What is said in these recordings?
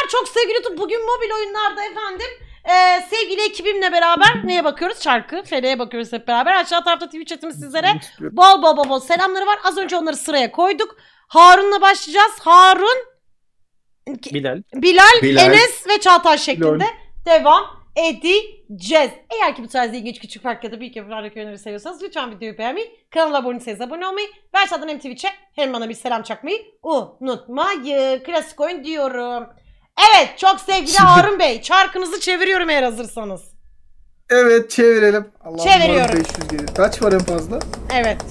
çok sevgili YouTube. Bugün mobil oyunlarda efendim sevgili ekibimle beraber neye bakıyoruz? Çarkı, Fere'ye bakıyoruz hep beraber. Aşağı tarafta Twitch chatimiz sizlere bol selamları var. Az önce onları sıraya koyduk. Harun'la başlayacağız. Harun, Bilal, Enes ve Çağatay şeklinde devam edeceğiz. Eğer ki bu tarz ilginç küçük fark ya da büyük yapılardaki oyunları seviyorsanız lütfen videoyu beğenmeyi, kanala abone değilseniz abone olmayı ve aşağıdan hem Twitch'e hem bana bir selam çakmayı unutmayın. Klasik oyun diyorum. Evet, çok sevgili Harun Bey, çarkınızı çeviriyorum eğer hazırsanız. Evet, çevirelim. Çeviriyorum. 500 gelir. Kaç var en fazla? Evet.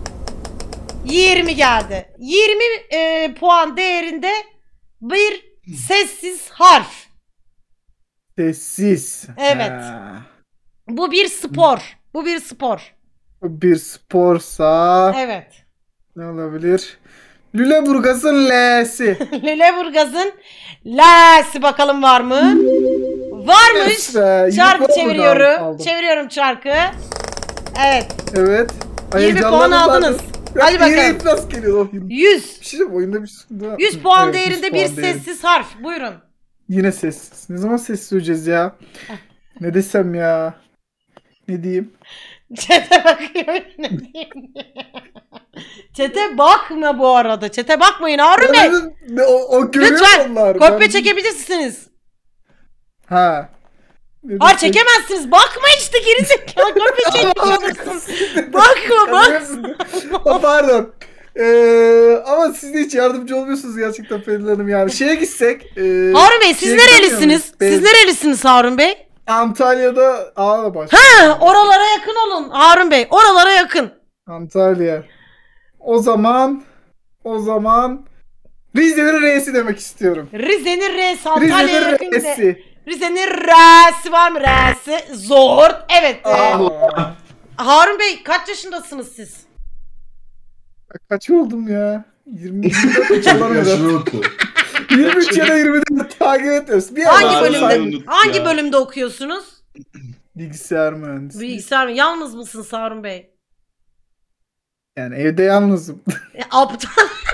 20 geldi. 20 puan değerinde bir sessiz harf. Sessiz. Evet. Bu bir spor. Bu bir spor. Bir sporsa Evet. ne olabilir? Lüleburgaz'ın L'si. Lüleburgaz'ın L'si bakalım var mı? Varmış. Çarkı çeviriyorum. Çeviriyorum çarkı. Evet. Evet. 20 puan aldınız. Hadi bakalım. Nasıl geliyor? 100. Bir şey diyeyim, oyunda bir sıkıntı var. 100 puan Evet, değerinde 100 bir puan değerinde. sessiz harf. Buyurun. Yine sessiz. Ne zaman sessiz olacağız ya? Ne desem ya? Ne diyeyim? Çete bakıyorum, ne diyeyim. Çete bakma bu arada. Çete bakmayın Harun Bey. O görüyor Lütfen onlar. kopya çekebilirsiniz. Ha. Hayır çekemezsiniz. Bakma işte gerizekalı. Kopya çekiyorsun. Bakma bak. Pardon. Ama siz de hiç yardımcı olmuyorsunuz gerçekten Pelin Hanım yani. Şeye gitsek. Harun Bey siz nerelisiniz? Siz nerelisiniz Harun Bey? Antalya'da A'la başlıyor. Ha, oralara yakın olun Harun Bey. Oralara yakın. Antalya. O zaman Rize'nin R'si demek istiyorum. Rize'nin R'si Antalya'ya yakın. R'si. Rize'nin R'si var mı? R'si. Zor. Evet. Harun Bey kaç yaşındasınız siz? Kaç oldum ya? 24 23 ya da 24 takip etmiyoruz. Hangi bölümde okuyorsunuz? Bilgisayar mühendisi. Bilgisayar mı? Yalnız mısınız Harun Bey? Yani evde yalnızım. Aptal.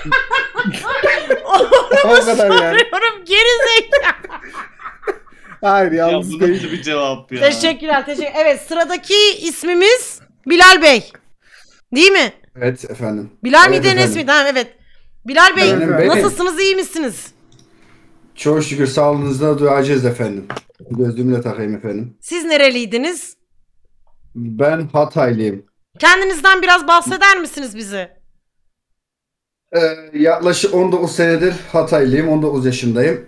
O kadar yani. Gerizekalı. Hayır yalnız değil. Ya bu bir cevap ya. Teşekkürler. Evet sıradaki ismimiz Bilal Bey. Değil mi? Evet efendim. Bilal miydi Enes miydi? Ha, evet. Bilal Bey Benim. nasılsınız, iyi misiniz? Çok şükür sağlığınızda duacağız efendim. Gözlüğümü de takayım efendim. Siz nereliydiniz? Ben Hataylıyım. Kendinizden biraz bahseder misiniz bize? Yaklaşık 19 senedir Hataylıyım. 19 yaşındayım.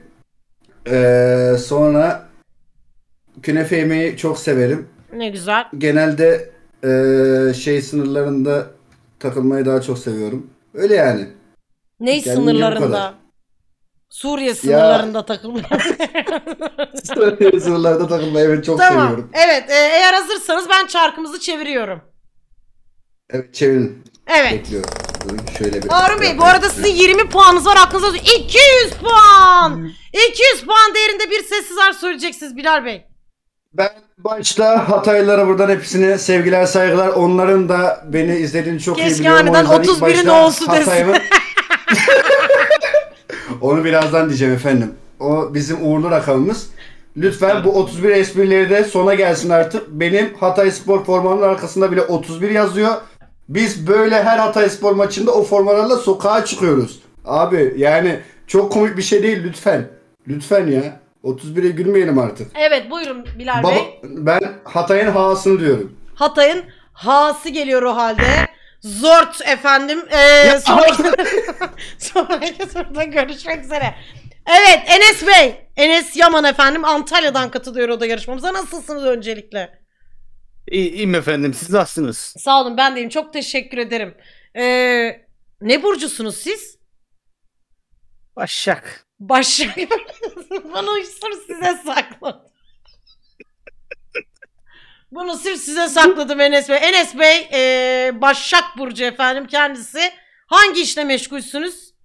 Sonra künefe yemeyi çok severim. Ne güzel. Genelde sınırlarında takılmayı daha çok seviyorum. Öyle yani. Ney sınırlarında? Suriye sınırlarında takılmayı. Suriye sınırlarında takılmayı ben çok seviyorum. Evet, eğer hazırsanız ben çarkımızı çeviriyorum. Evet, çevirin. Evet. Bekliyorum. Şöyle bir. Harun Bey bu arada sizin 20 puanınız var, aklınızda olsun. 200 puan! 200 puan değerinde bir sessiz harf söyleyeceksiniz Bilal Bey. Ben başta Hataylılara buradan hepsine sevgiler saygılar. Onların da beni izlediğini çok iyi biliyorum. Keşke aniden 31'in olsun desin. Onu birazdan diyeceğim efendim. O bizim uğurlu rakamımız. Lütfen bu 31 esprileri de sona gelsin artık. Benim Hatay Spor formamın arkasında bile 31 yazıyor. Biz böyle her Hatay Spor maçında o formalarla sokağa çıkıyoruz. Abi yani çok komik bir şey değil lütfen. Lütfen ya. 31'e gülmeyelim artık. Evet buyurun Bilal Bey. Ben Hatay'ın H'sını diyorum. Hatay'ın H'sı geliyor o halde. Zort efendim. Sonraki soruda görüşmek üzere. Evet Enes Bey. Enes Yaman efendim Antalya'dan katılıyor o da yarışmamıza. Nasılsınız öncelikle? İyiyim efendim. Siz nasılsınız? Sağ olun ben deyim. Çok teşekkür ederim. Ne burcusunuz siz? Başak. Başak. Bunu sırf size sakladım. Bunu sırf size sakladım Enes Bey. Enes Bey Başak Burcu efendim kendisi. Hangi işle meşgulsünüz?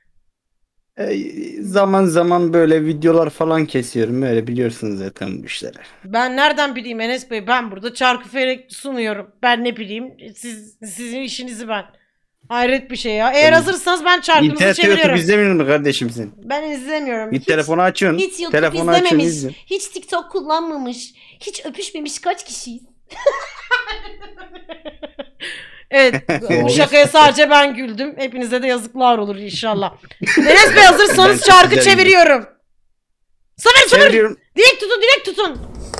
Zaman zaman böyle videolar falan kesiyorum. Öyle biliyorsunuz zaten bu işleri. Ben nereden bileyim Enes Bey? Ben burada çarkı felek sunuyorum. Ben ne bileyim sizin işinizi ben. Hayret bir şey ya. Eğer hazırsanız ben çarkınızı İnternet çeviriyorum. YouTube izlemiyor musun kardeşim sen? Ben izlemiyorum. Bir telefonu açıyorsun. Hiç YouTube telefonu açıyorsun, izlememiş. izle. Hiç TikTok kullanmamış. Hiç öpüşmemiş kaç kişiyiz? Evet, bu şakaya sadece ben güldüm. Hepinize de yazıklar olur inşallah. Enes Bey hazırsanız Ben çarkı güzel çeviriyorum. Sıfır. Çeviriyorum. Direkt tutun.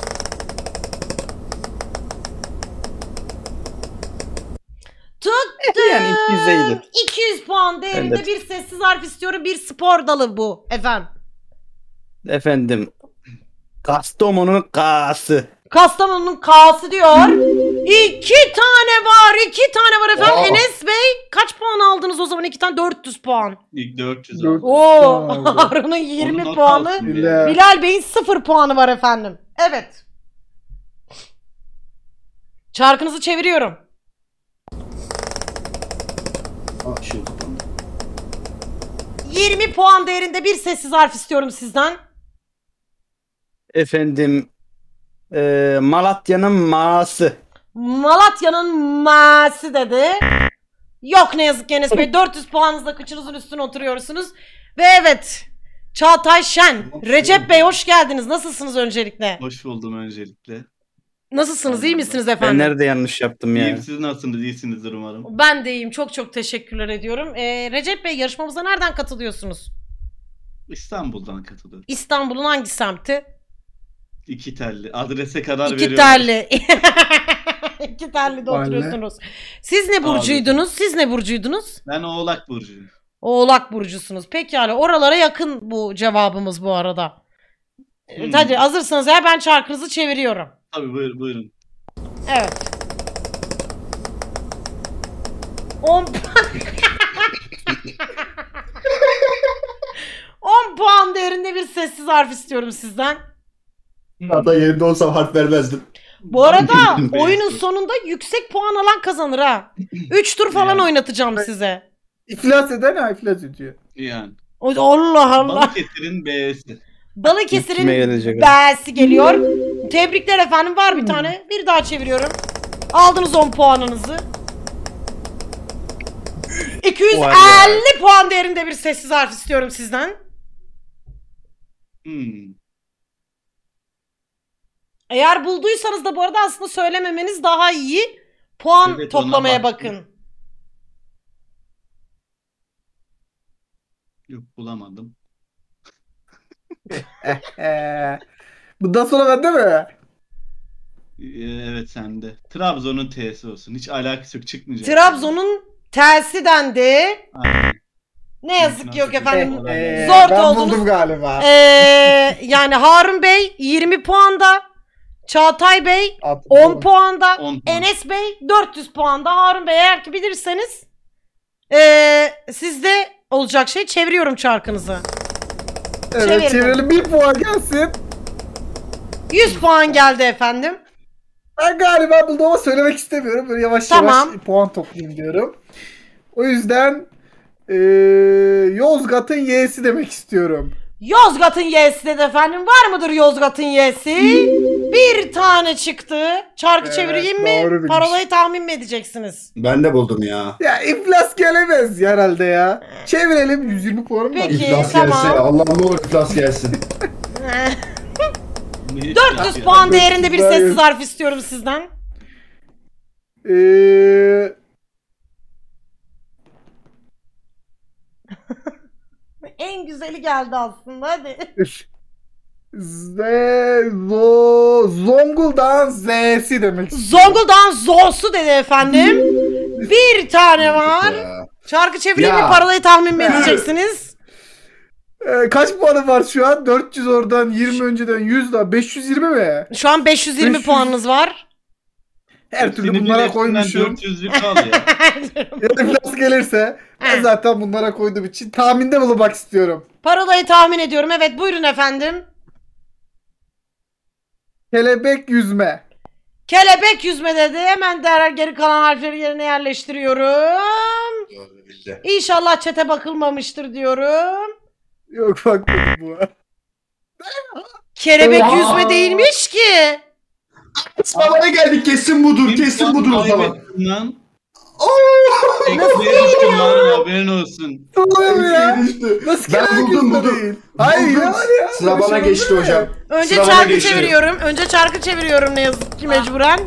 Tuttum. Yani 250. 200 puan değerinde Evet. bir sessiz harf istiyorum. Bir spor dalı bu efendim. Efendim. Kastamonu'nun K'sı. Kastamonu'nun K'sı diyor. 2 tane var efendim. Aa. Enes Bey kaç puan aldınız o zaman? 2 tane 400 puan. İlk 400 400 Oo, puan aldı. Harun'un 20 Onu not puanı. alsın. Bilal Bey'in 0 puanı var efendim. Evet. Çarkınızı çeviriyorum. Aa, şey kapandı. 20 puan değerinde bir sessiz harf istiyorum sizden. Efendim. Malatya'nın Ma'sı. Malatya'nın M'si dedi. Yok ne yazık ki Enes Bey. 400 puanınızla kıçınızın üstüne oturuyorsunuz. Ve evet. Çağatay Şen. Recep Bey hoş geldiniz. Nasılsınız öncelikle? Hoş buldum öncelikle. Nasılsınız? İyi misiniz Ben efendim? nerede yanlış yaptım ya? İyiyim, siz nasılsınız? İyisinizdir umarım. Ben de iyiyim. Çok teşekkürler ediyorum. Recep Bey yarışmamıza nereden katılıyorsunuz? İstanbul'dan katılıyorum. İstanbul'un hangi semti? İki telli. Adrese kadar İki veriyorum. terli. İki terli de Anne. oturuyorsunuz. Siz ne burcuydunuz? Siz ne burcuydunuz? Ben Oğlak Burcu'yum. Oğlak burcusunuz. Pekala. Oralara yakın bu cevabımız bu arada. Hadi hazırsanız ya ben çarkınızı çeviriyorum. Tabii buyurun. Evet. 10 10 puan değerinde bir sessiz harf istiyorum sizden. Hatta yerinde olsam harf vermezdim. Bu arada Beğendim. oyunun sonunda yüksek puan alan kazanır ha. 3 tur falan Yani. oynatacağım size. İflas eden ha iflas ediyor. Yani. Allah Allah. Balıkesir'in B'si. Balıkesir'in Kime gelecek? B'si geliyor. Tebrikler efendim. Var bir tane. Bir daha çeviriyorum. Aldınız 10 puanınızı. 250 puan değerinde bir sessiz harf istiyorum sizden. Eğer bulduysanız da bu arada aslında söylememeniz daha iyi. Puan Evet, ona toplamaya baktım. bakın. Yok bulamadım. Bundan sonra bende mi? Evet sende. Trabzon'un T'si olsun. Hiç alakası yok, çıkmayacak. Trabzon'un tersi dendi. Aynen. Ne yazık ki yok efendim. Zor Ben da oldunuz. buldum galiba. Yani Harun Bey 20 puanda. Çağatay Bey 10 10 puanda. 10 puan. Enes Bey 400 puanda. Harun Bey eğer ki bilirseniz sizde olacak şey çeviriyorum çarkınızı. Evet Çevirin. çevirelim 1 puan gelsin. 100 puan geldi efendim. Ben galiba buldum ama söylemek istemiyorum. Böyle yavaş Tamam. yavaş puan toplayayım diyorum. O yüzden Yozgat'ın Y'si demek istiyorum. Yozgat'ın Y'si dedi efendim. Var mıdır Yozgat'ın Y'si? Bir tane çıktı. Çarkı Evet, çevireyim doğru mi? bilmiş. Parolayı tahmin mi edeceksiniz? Ben de buldum ya. Ya iflas gelemez herhalde ya. Çevirelim 120 puanım var. Peki. İflas tamam. gelse. Allah'ım ne olur iflas gelsin. 400 puan değerinde bir Güzel. sessiz harf istiyorum sizden. Eee En güzeli geldi aslında hadi. Zonguldak'ın Z'si demek istiyorum. Zonguldak'ın Zo'su dedi efendim. Bir tane var. Çarkı çevireyim mi? Ya. Parolayı tahmin mi edeceksiniz? Kaç puanım var şu an? 400 oradan 20 önceden 100 daha 520 mi? Şu an 520 500. puanınız var. Her türlü Senin bunlara bir eskiden koymuşum. 400'lük al ya. Ya da iflas gelirse ben zaten bunlara koyduğum için tahminde bulunmak istiyorum. Parolayı tahmin ediyorum. Evet buyurun efendim. Kelebek yüzme. Kelebek yüzme dedi. Hemen derhal geri kalan harfleri yerine yerleştiriyorum. İnşallah çete bakılmamıştır diyorum. Yok bakmadım bu. Kelebek Oha! yüzme değilmiş ki. Sınavaya geldik kesin budur. Kesin budur o zaman. Kaybettin lan. Eksiye düştüm lan, haberin olsun. Oğlum ya. Düştü. Nasıl Ben kenar buldum, gözü buldum. değil? Hayır Buldum. ya var ya. Sıra Böyle bana şey geçti olur mu ya? hocam. Önce Sıra bana çarkı geçti. çeviriyorum. Önce çarkı çeviriyorum ne yazık ki mecburen.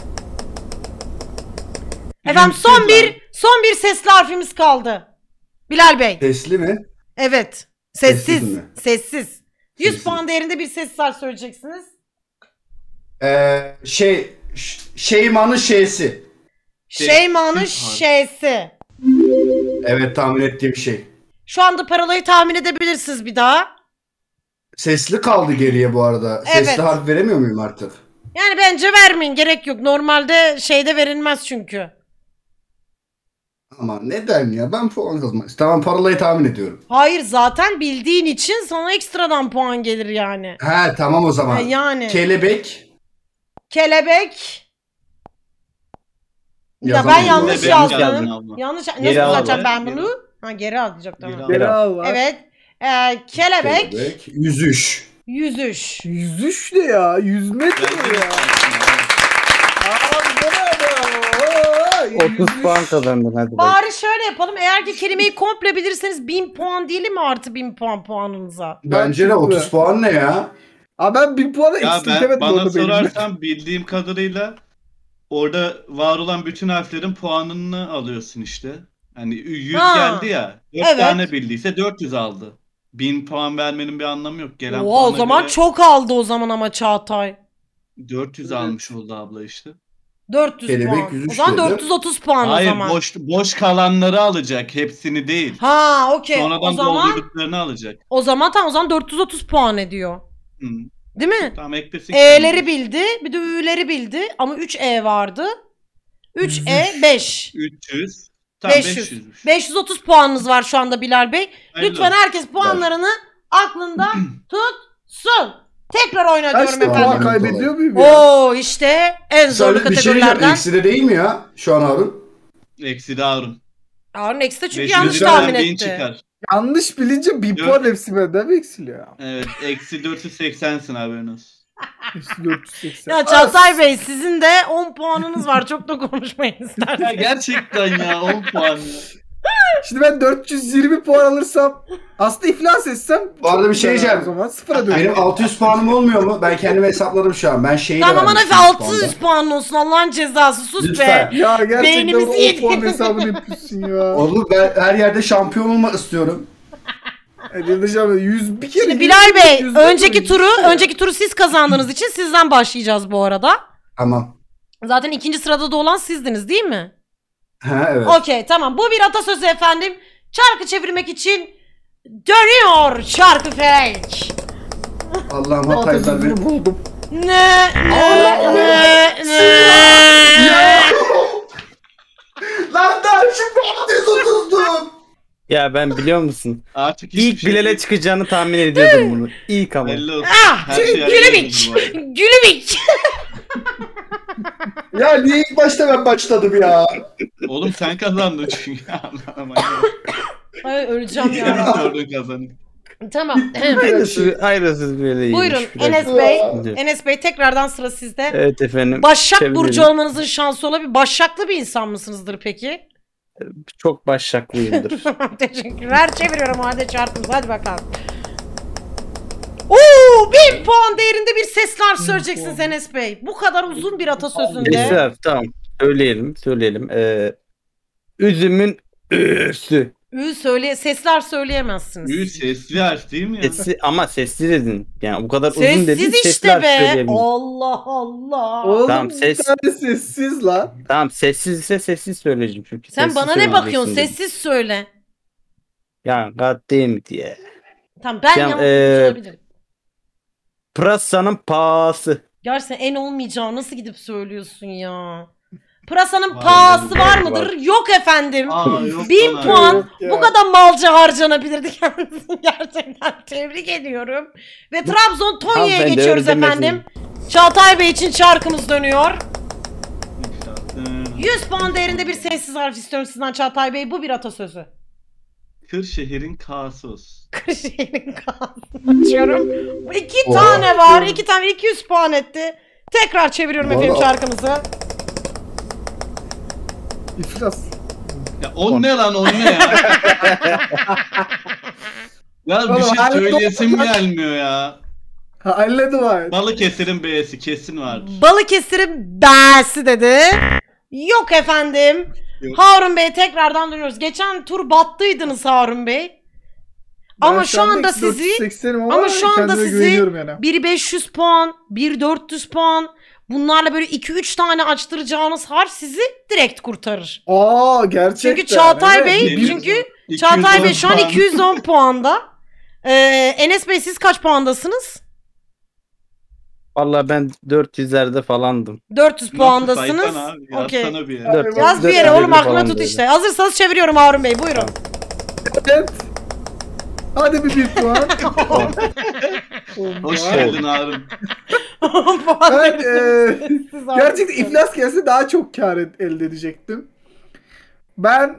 Efendim son bir sesli harfimiz kaldı. Bilal Bey. Sesli mi? Evet. Sessiz Sessiz. mi? Sessiz. 100 Sessiz. puan değerinde bir sessiz harf söyleyeceksiniz. Şeymanın şeysi. Şeyma'nın sessiz şeysi. Evet, tahmin ettiğim şey. Şu anda parolayı tahmin edebilirsiniz bir daha. Sesli kaldı geriye bu arada. Evet. Sesli harf veremiyor muyum artık? Yani bence vermeyin, gerek yok. Normalde şeyde verilmez çünkü. Ama neden ya? Ben puan kazanmak istiyorum. Tamam, parolayı tahmin ediyorum. Hayır, zaten bildiğin için sana ekstradan puan gelir yani. He tamam o zaman. Yani. Kelebek. Kelebek. Ya ben Yazamadım. yanlış Ben yazdım. yazdım abla. Yanlış. Nasıl Geri al bulacağım be. ben bunu? Ha, geri alacak tamam. Geri al. Bela var. Evet. Kelebek. Yüzüş. Yüzüş. Yüzüş ne ya? Yüzme Ben ne de ya? geçtim. 30 puan kazandın hadi bak. Bari şöyle yapalım. Eğer ki kelimeyi komple bilirseniz 1000 puan değil mi, artı 1000 puan puanınıza? Bence de 30 puan ne ya? Abi ben 1000 puanı Ya eksiltemedim bana orada benim. sorarsan bildiğim kadarıyla orada var olan bütün harflerin puanını alıyorsun işte. Hani 100 Ha, geldi ya. 4 evet. tane bildiyse 400 aldı. 1000 puan vermenin bir anlamı yok. Gelen Oo, o puana zaman göre çok aldı o zaman ama Çağatay. 400 Evet. almış oldu abla işte. 400 Kelebek puan. O yüzüş zaman dedi. 430 puan Hayır, o zaman. boş kalanları alacak, hepsini değil. Ha, okey. O Sonradan zaman doldurduklarını alacak. tamam, o zaman 430 puan ediyor. Hı. Değil mi? Tamam, eklesin. E'leri bildi, bir de Ü'leri bildi ama 3 E vardı. 3 E 5. 300. Tamam, 500. 500'müş. 530 puanınız var şu anda Bilal Bey. Hayırlı Lütfen olsun. herkes puanlarını aklında tutsun. Tekrar oyna Kaç diyorum puan efendim. kaybediyor muyum ya? Oo, işte en zorlu Söyle bir şey diyeceğim. kategorilerden. Eksi de değil mi ya şu an Harun? Eksi de Harun. Harun eksi de çünkü 500 yanlış liradan tahmin 1000 etti. çıkar. Yanlış bilince 1000 Yok. puan hepsi benden mi eksiliyor? Evet, eksi 480'sin haberin olsun. Eksi 480. Ya Çağatay Bey, sizin de 10 puanınız var. Çok da konuşmayın Ya isterseniz. gerçekten ya, 10 puan ya. Şimdi ben 420 puan alırsam aslında iflas etsem Bu arada bir şey güzel diyeceğim. o zaman sıfıra dönüyorum. Benim 600 puanım olmuyor mu? Ben kendime hesapladım şu an. Ben şeyi de Tamam vermiştim Hanafi, şu 600 anda. puan olsun, Allah'ın cezası. Sus Lütfen. be. Ya gerçekten Beynimizi o 10 puan yediniz. hesabını yapıyorsun ya. Oğlum ben her yerde şampiyon olmak istiyorum. Edileceğim 100 bir kere. Şimdi Bilal Bey, 100 önceki turu siz kazandığınız için sizden başlayacağız bu arada. Tamam. Zaten ikinci sırada da olan sizdiniz değil mi? Ha evet. Okey, tamam. Bu bir atasözü efendim. Çarkı çevirmek için dönüyor çarkı felek. Allah'ım hataylar beni. buldum. Ne? Lan daha şimdi 630'dum. Ya ben biliyor musun? Artık hiçbir İlk şey Bilal'e değil. çıkacağını tahmin ediyordum bunu. İlk ama. Hayırlı olsun. Ah! Her şey Gülübük! hayırlı olsun bu arada. Gülübük! Ya niye ilk başta ben başladım ya? Oğlum sen kazandın çünkü. Allah'ım. Ay, öleceğim Yine ya. mi sordun kazandın? Tamam. Ayrısız böyle Buyurun iyiymiş biraz. Enes Bey. Evet. Enes Bey, tekrardan sıra sizde. Evet efendim. Başak Çevirelim. burcu olmanızın şansı olabilir. Başaklı bir insan mısınızdır peki? Çok başaklıyımdır. Teşekkürler. Çeviriyorum o halde çarpımızı. Hadi bakalım. Oo, 1000 puan değerinde bir sesler söyleyeceksiniz Enes Bey. Bu kadar uzun bir atasözünde. Esra tamam. Söyleyelim. Üzümün üsü. Sesler söyleyemezsiniz. Büyük sesli harf değil mi ya? Ama sesli dedin. Yani bu kadar uzun Sessiz dedin. işte Sesler be. söyleyelim. Allah Allah. Oğlum Tamam, bir ses- tane sessiz lan. Tamam, sessiz ise sessiz söyleyeceğim çünkü. Sen sessiz bana ne bakıyorsun? söyleyeceksin dedim. Sessiz söyle. Ya goddamn diye. Tamam, ben Ya, yanlış olabilirim. Pırasanın pahası. Gerçekten en olmayacağı nasıl gidip söylüyorsun ya? Pırasanın Var, pahası var var. mıdır? Yok efendim. Aa, yok 1000 lan. puan Yok ya. bu kadar malca harcanabilirdi kendisini. Gerçekten tebrik ediyorum. Ve Trabzon Tonya'ya Hanımefendi, geçiyoruz öyle demesin. efendim. Çağatay Bey için çarkımız dönüyor. 100 puan değerinde bir sessiz harf istiyorum sizden Çağatay Bey. Bu bir atasözü. Kırşehir'in Kasos. Kırşehir'in kağıdını açıyorum. 2 tane var. 2 tane 200 puan etti. Tekrar çeviriyorum Bu efendim arada- şarkımızı. İflas. Ya o ne lan o ne ya? Ya bir Oğlum, şey halledin söyleyesim oğlum. gelmiyor ya. Halledim abi. Balıkesir'in B'si kesin vardır. Balıkesir'in B'si dedi. Yok efendim. Yok. Harun Bey tekrardan dönüyoruz. Geçen tur battıydınız Harun Bey. Ama Ben şu anda eksi sizi 480'im ama şu anda kendime sizi güveniyorum yani. biri 500 puan, biri 400 puan. Bunlarla böyle 2-3 tane açtıracağınız harf sizi direkt kurtarır. Aa gerçekten. Çünkü Çağatay evet. Bey, Benim- çünkü 210 Çağatay Bey şu an puan. 210 puanda. Enes Bey siz kaç puandasınız? Vallahi ben 400'lerde falandım. 400 puandasınız. Saysana abi, Okey. yazsana bir yere. Evet. Yaz bir yere 450 oğlum aklına falan tut böyle. işte. Hazırsanız çeviriyorum Harun Bey buyurun. Evet. Hadi bir puan. Hoş Puan. geldin Harun. Ben gerçekten iflas gelse daha çok kar elde edecektim. Ben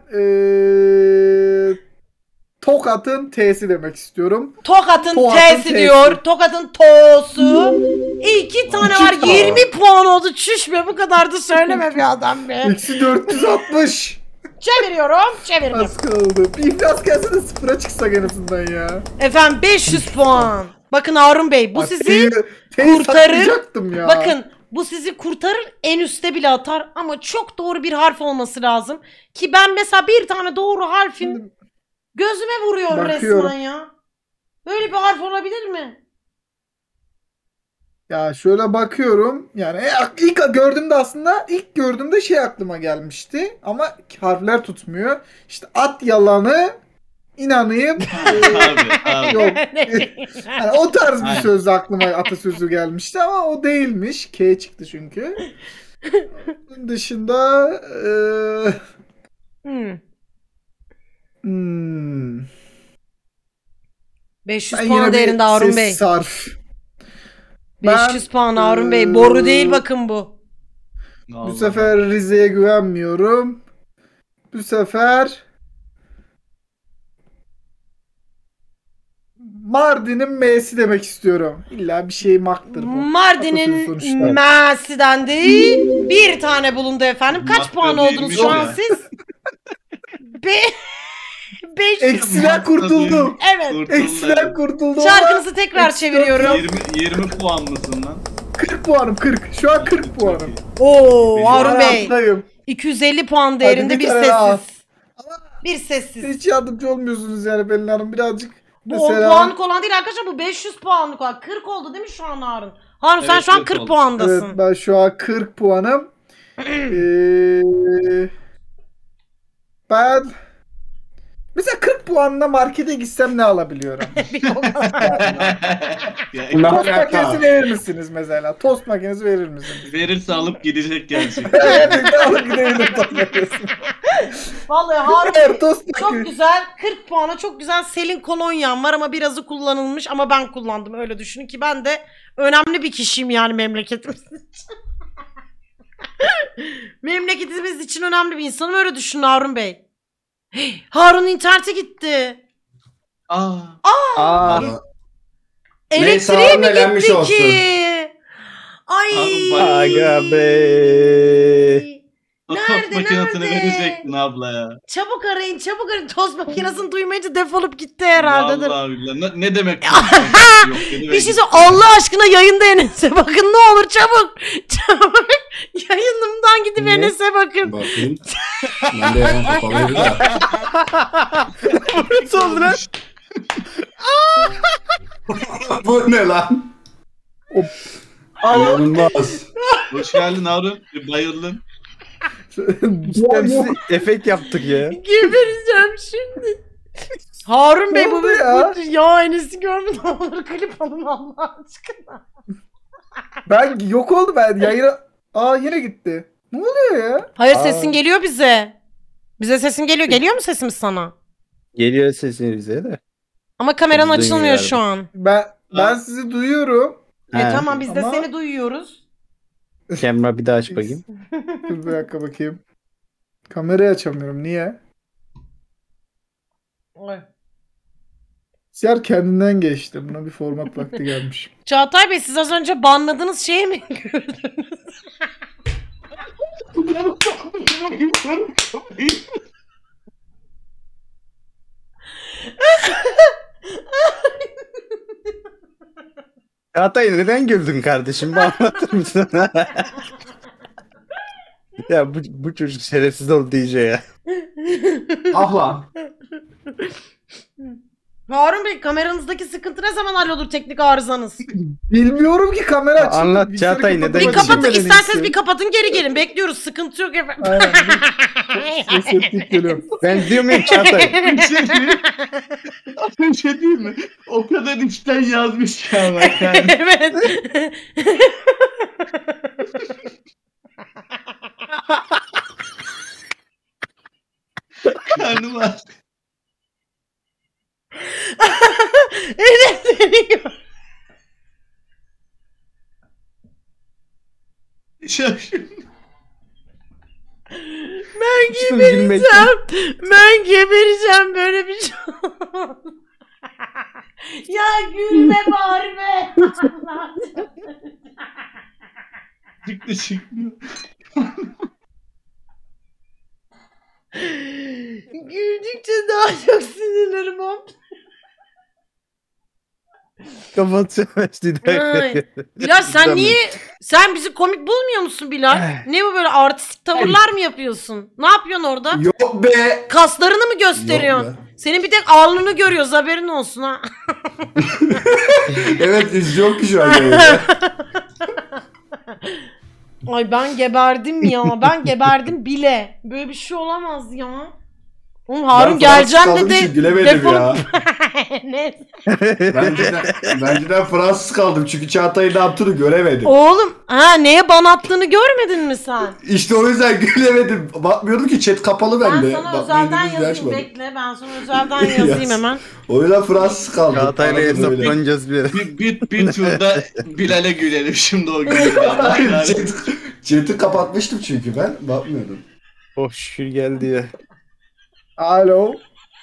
Tokat'ın T'si demek istiyorum. Tokat'ın Tokat'ın T'si T'si. diyor. Tokat'ın To'su. 2 tane İki var. puan. 20 puan oldu. Çüş be bu kadar da söyleme bir adam be. Eksi 460. Çeviriyorum. Çevirdim. Az kaldı. Bir iflas gelse de sıfıra çıksak en azından ya. Efendim 500 puan. Bakın Harun Bey bu Bak, sizi T'yi kurtarır. saklayacaktım ya. bakın bu sizi kurtarır en üste bile atar ama çok doğru bir harf olması lazım. Ki ben mesela bir tane doğru harfin gözüme vuruyor Bakıyorum. resmen ya. Böyle bir harf olabilir mi? Ya şöyle bakıyorum. Yani ilk gördüğümde aslında ilk gördüğümde şey aklıma gelmişti. Ama harfler tutmuyor. İşte at yalanı inanayım. Abi. Yok. Yani o tarz bir Aynen. söz aklıma atasözü gelmişti ama o değilmiş. K çıktı çünkü. Bunun dışında Hmm. hmm, 500 ben puan yine bir değerinde Harun Bey. sessiz harf. 500 puan Harun Bey. Boru değil bakın bu. Bu sefer Rize'ye güvenmiyorum. Bu sefer Mardin'in M'si demek istiyorum. İlla bir şey maktır bu. Atasözü Mardin'in sonuçta. M'si dendi. Bir tane bulundu efendim. Kaç Maktır puan oldunuz değilmiş şu an ya. siz? 500. Eksiden kurtuldum. Evet. Eksiden kurtuldum. Şarkınızı tekrar Eksi çeviriyorum. 20 puan mısın lan? 40 puanım 40. Şu an 40 Çok puanım. iyi. Oo Harun Şu an Bey. alttayım. 250 puan değerinde bir bir tane daha. sessiz. Bir sessiz. Hiç yardımcı olmuyorsunuz yani Pelin Hanım. Birazcık Bu 10 mesela... puanlık olan değil arkadaşlar, bu 500 puanlık olan. 40 oldu değil mi şu an Harun? Harun sen Evet, şu an 40 40 oldu. puandasın. Evet ben şu an 40 puanım. Ben mesela 40 puanla markete gitsem ne alabiliyorum? Bir o kadar. Ya, Ne Tost alaka? makinesi verir misiniz mesela? Tost makinesi verir misiniz? verirse alıp gidecek gerçekten. Gerçekten alıp gidebilirim tost makinesini. Vallahi Harun Evet, tost çok makinesi. güzel. 40 puana çok güzel Selin kolonyam var ama birazı kullanılmış ama ben kullandım, öyle düşünün ki ben de önemli bir kişiyim yani memleketimiz için. Memleketimiz için önemli bir insanım, öyle düşünün Harun Bey. Hey, Harun'un interneti gitti. Aa. Aa, Neyse, Elektriğe Harun mi elenmiş gitti olsun. ki? Ay. Harun bayağı- aga be. O Nerede, tost makinesini nerede? verecektin abla ya. Çabuk arayın, çabuk arayın. Tost makinesini duymayınca defolup gitti herhalde. Dur. Vallahi billahi. Ne demek? Yok, ne Bir demek? şey söyle, Allah aşkına yayında Enes'e bakın ne olur, çabuk. Çabuk. Yayınımdan gidip Ne? Enes'e bakın. Bakayım. Ben de hemen kapalıydı da. Nasıl oldu lan? Bu ne lan? İnanılmaz. Hoş geldin Harun. Bir bayıldın. Hepsi efekt yaptık ya. Gebereceğim şimdi. Harun Bey Ne bu oldu ya? ya Enes'i görme ne olur, klip alın Allah aşkına. Ben yok oldu ben yayına... Aa yine gitti. Ne oluyor ya? Hayır, Aa. sesin geliyor bize. Bize sesin geliyor. Geliyor mu sesimiz sana? Geliyor sesini bize de. Ama kameran Biz açılmıyor duymuyoruz. şu an. Ben sizi duyuyorum. He. Tamam, biz de Ama- seni duyuyoruz. Kamera bir daha aç bakayım. Dur bir dakika bakayım. Kamerayı açamıyorum. Niye? Siyar kendinden geçti. Buna bir format vakti gelmiş. Çağatay Bey, siz az önce banladığınız şeyi mi gördünüz? Çağatay neden güldün kardeşim? Bir anlatır mısın? Ya bu çocuk şerefsiz oldu diyece ya. Ah lan. Harun Bey, kameranızdaki sıkıntı ne zaman hallolur, teknik arızanız? Bilmiyorum ki kamera açık. Anlat Bilgisayarı Çağatay, neden kapatıp Bir kapatın, açayım ben en isterseniz iyisi. bir kapatın, geri gelin. Bekliyoruz, sıkıntı yok efendim. Aynen. Ses ettik geliyorum. Ben diyor muyum Çağatay? Bir şey diyeyim. Bir şey diyeyim mi? O kadar içten yazmış ki ama yani. Evet. Karnım ağrıyor. Evet, seni gör- Şaşırdım. Ben Sus, gebereceğim. Ben gebereceğim, böyle bir şey olmaz. Ya gülme bari be. Çıktı. Güldükçe daha çok sinirlerim hop. Kapatacağım Ay. Bilal sen niye, sen bizi komik bulmuyor musun Bilal? Ne bu, böyle artistik tavırlar mı yapıyorsun? Ne yapıyorsun orada? Yok be. Kaslarını mı gösteriyorsun? Yok Senin bir tek alnını görüyoruz, haberin olsun ha. Evet, izliyorum ki şu an. yayını. Ay ben geberdim ya. Ben geberdim bile. Böyle bir şey olamaz ya. Oğlum Harun Ben geleceğim Fransız kaldım için dedi. gülemedim ya. Ne? Bence Fransız kaldım çünkü Çağatay'ın ne yaptığını göremedim. Oğlum neye ban attığını görmedin mi sen? İşte o yüzden gülemedim. Bakmıyordum ki, chat kapalı Ben bende. sana Bak, özelden bildiğiniz yazayım, açmadım. bekle. Ben sana özelden yazayım hemen. O yüzden Fransız kaldım. Çağatay'la Anladım öyle. hesaplanacağız bir yere. Bir turda Bilal'e gülelim şimdi o gülüyor. Hayır, chat'i kapatmıştım çünkü ben. Bakmıyordum. Oh şükür geldi ya. Alo.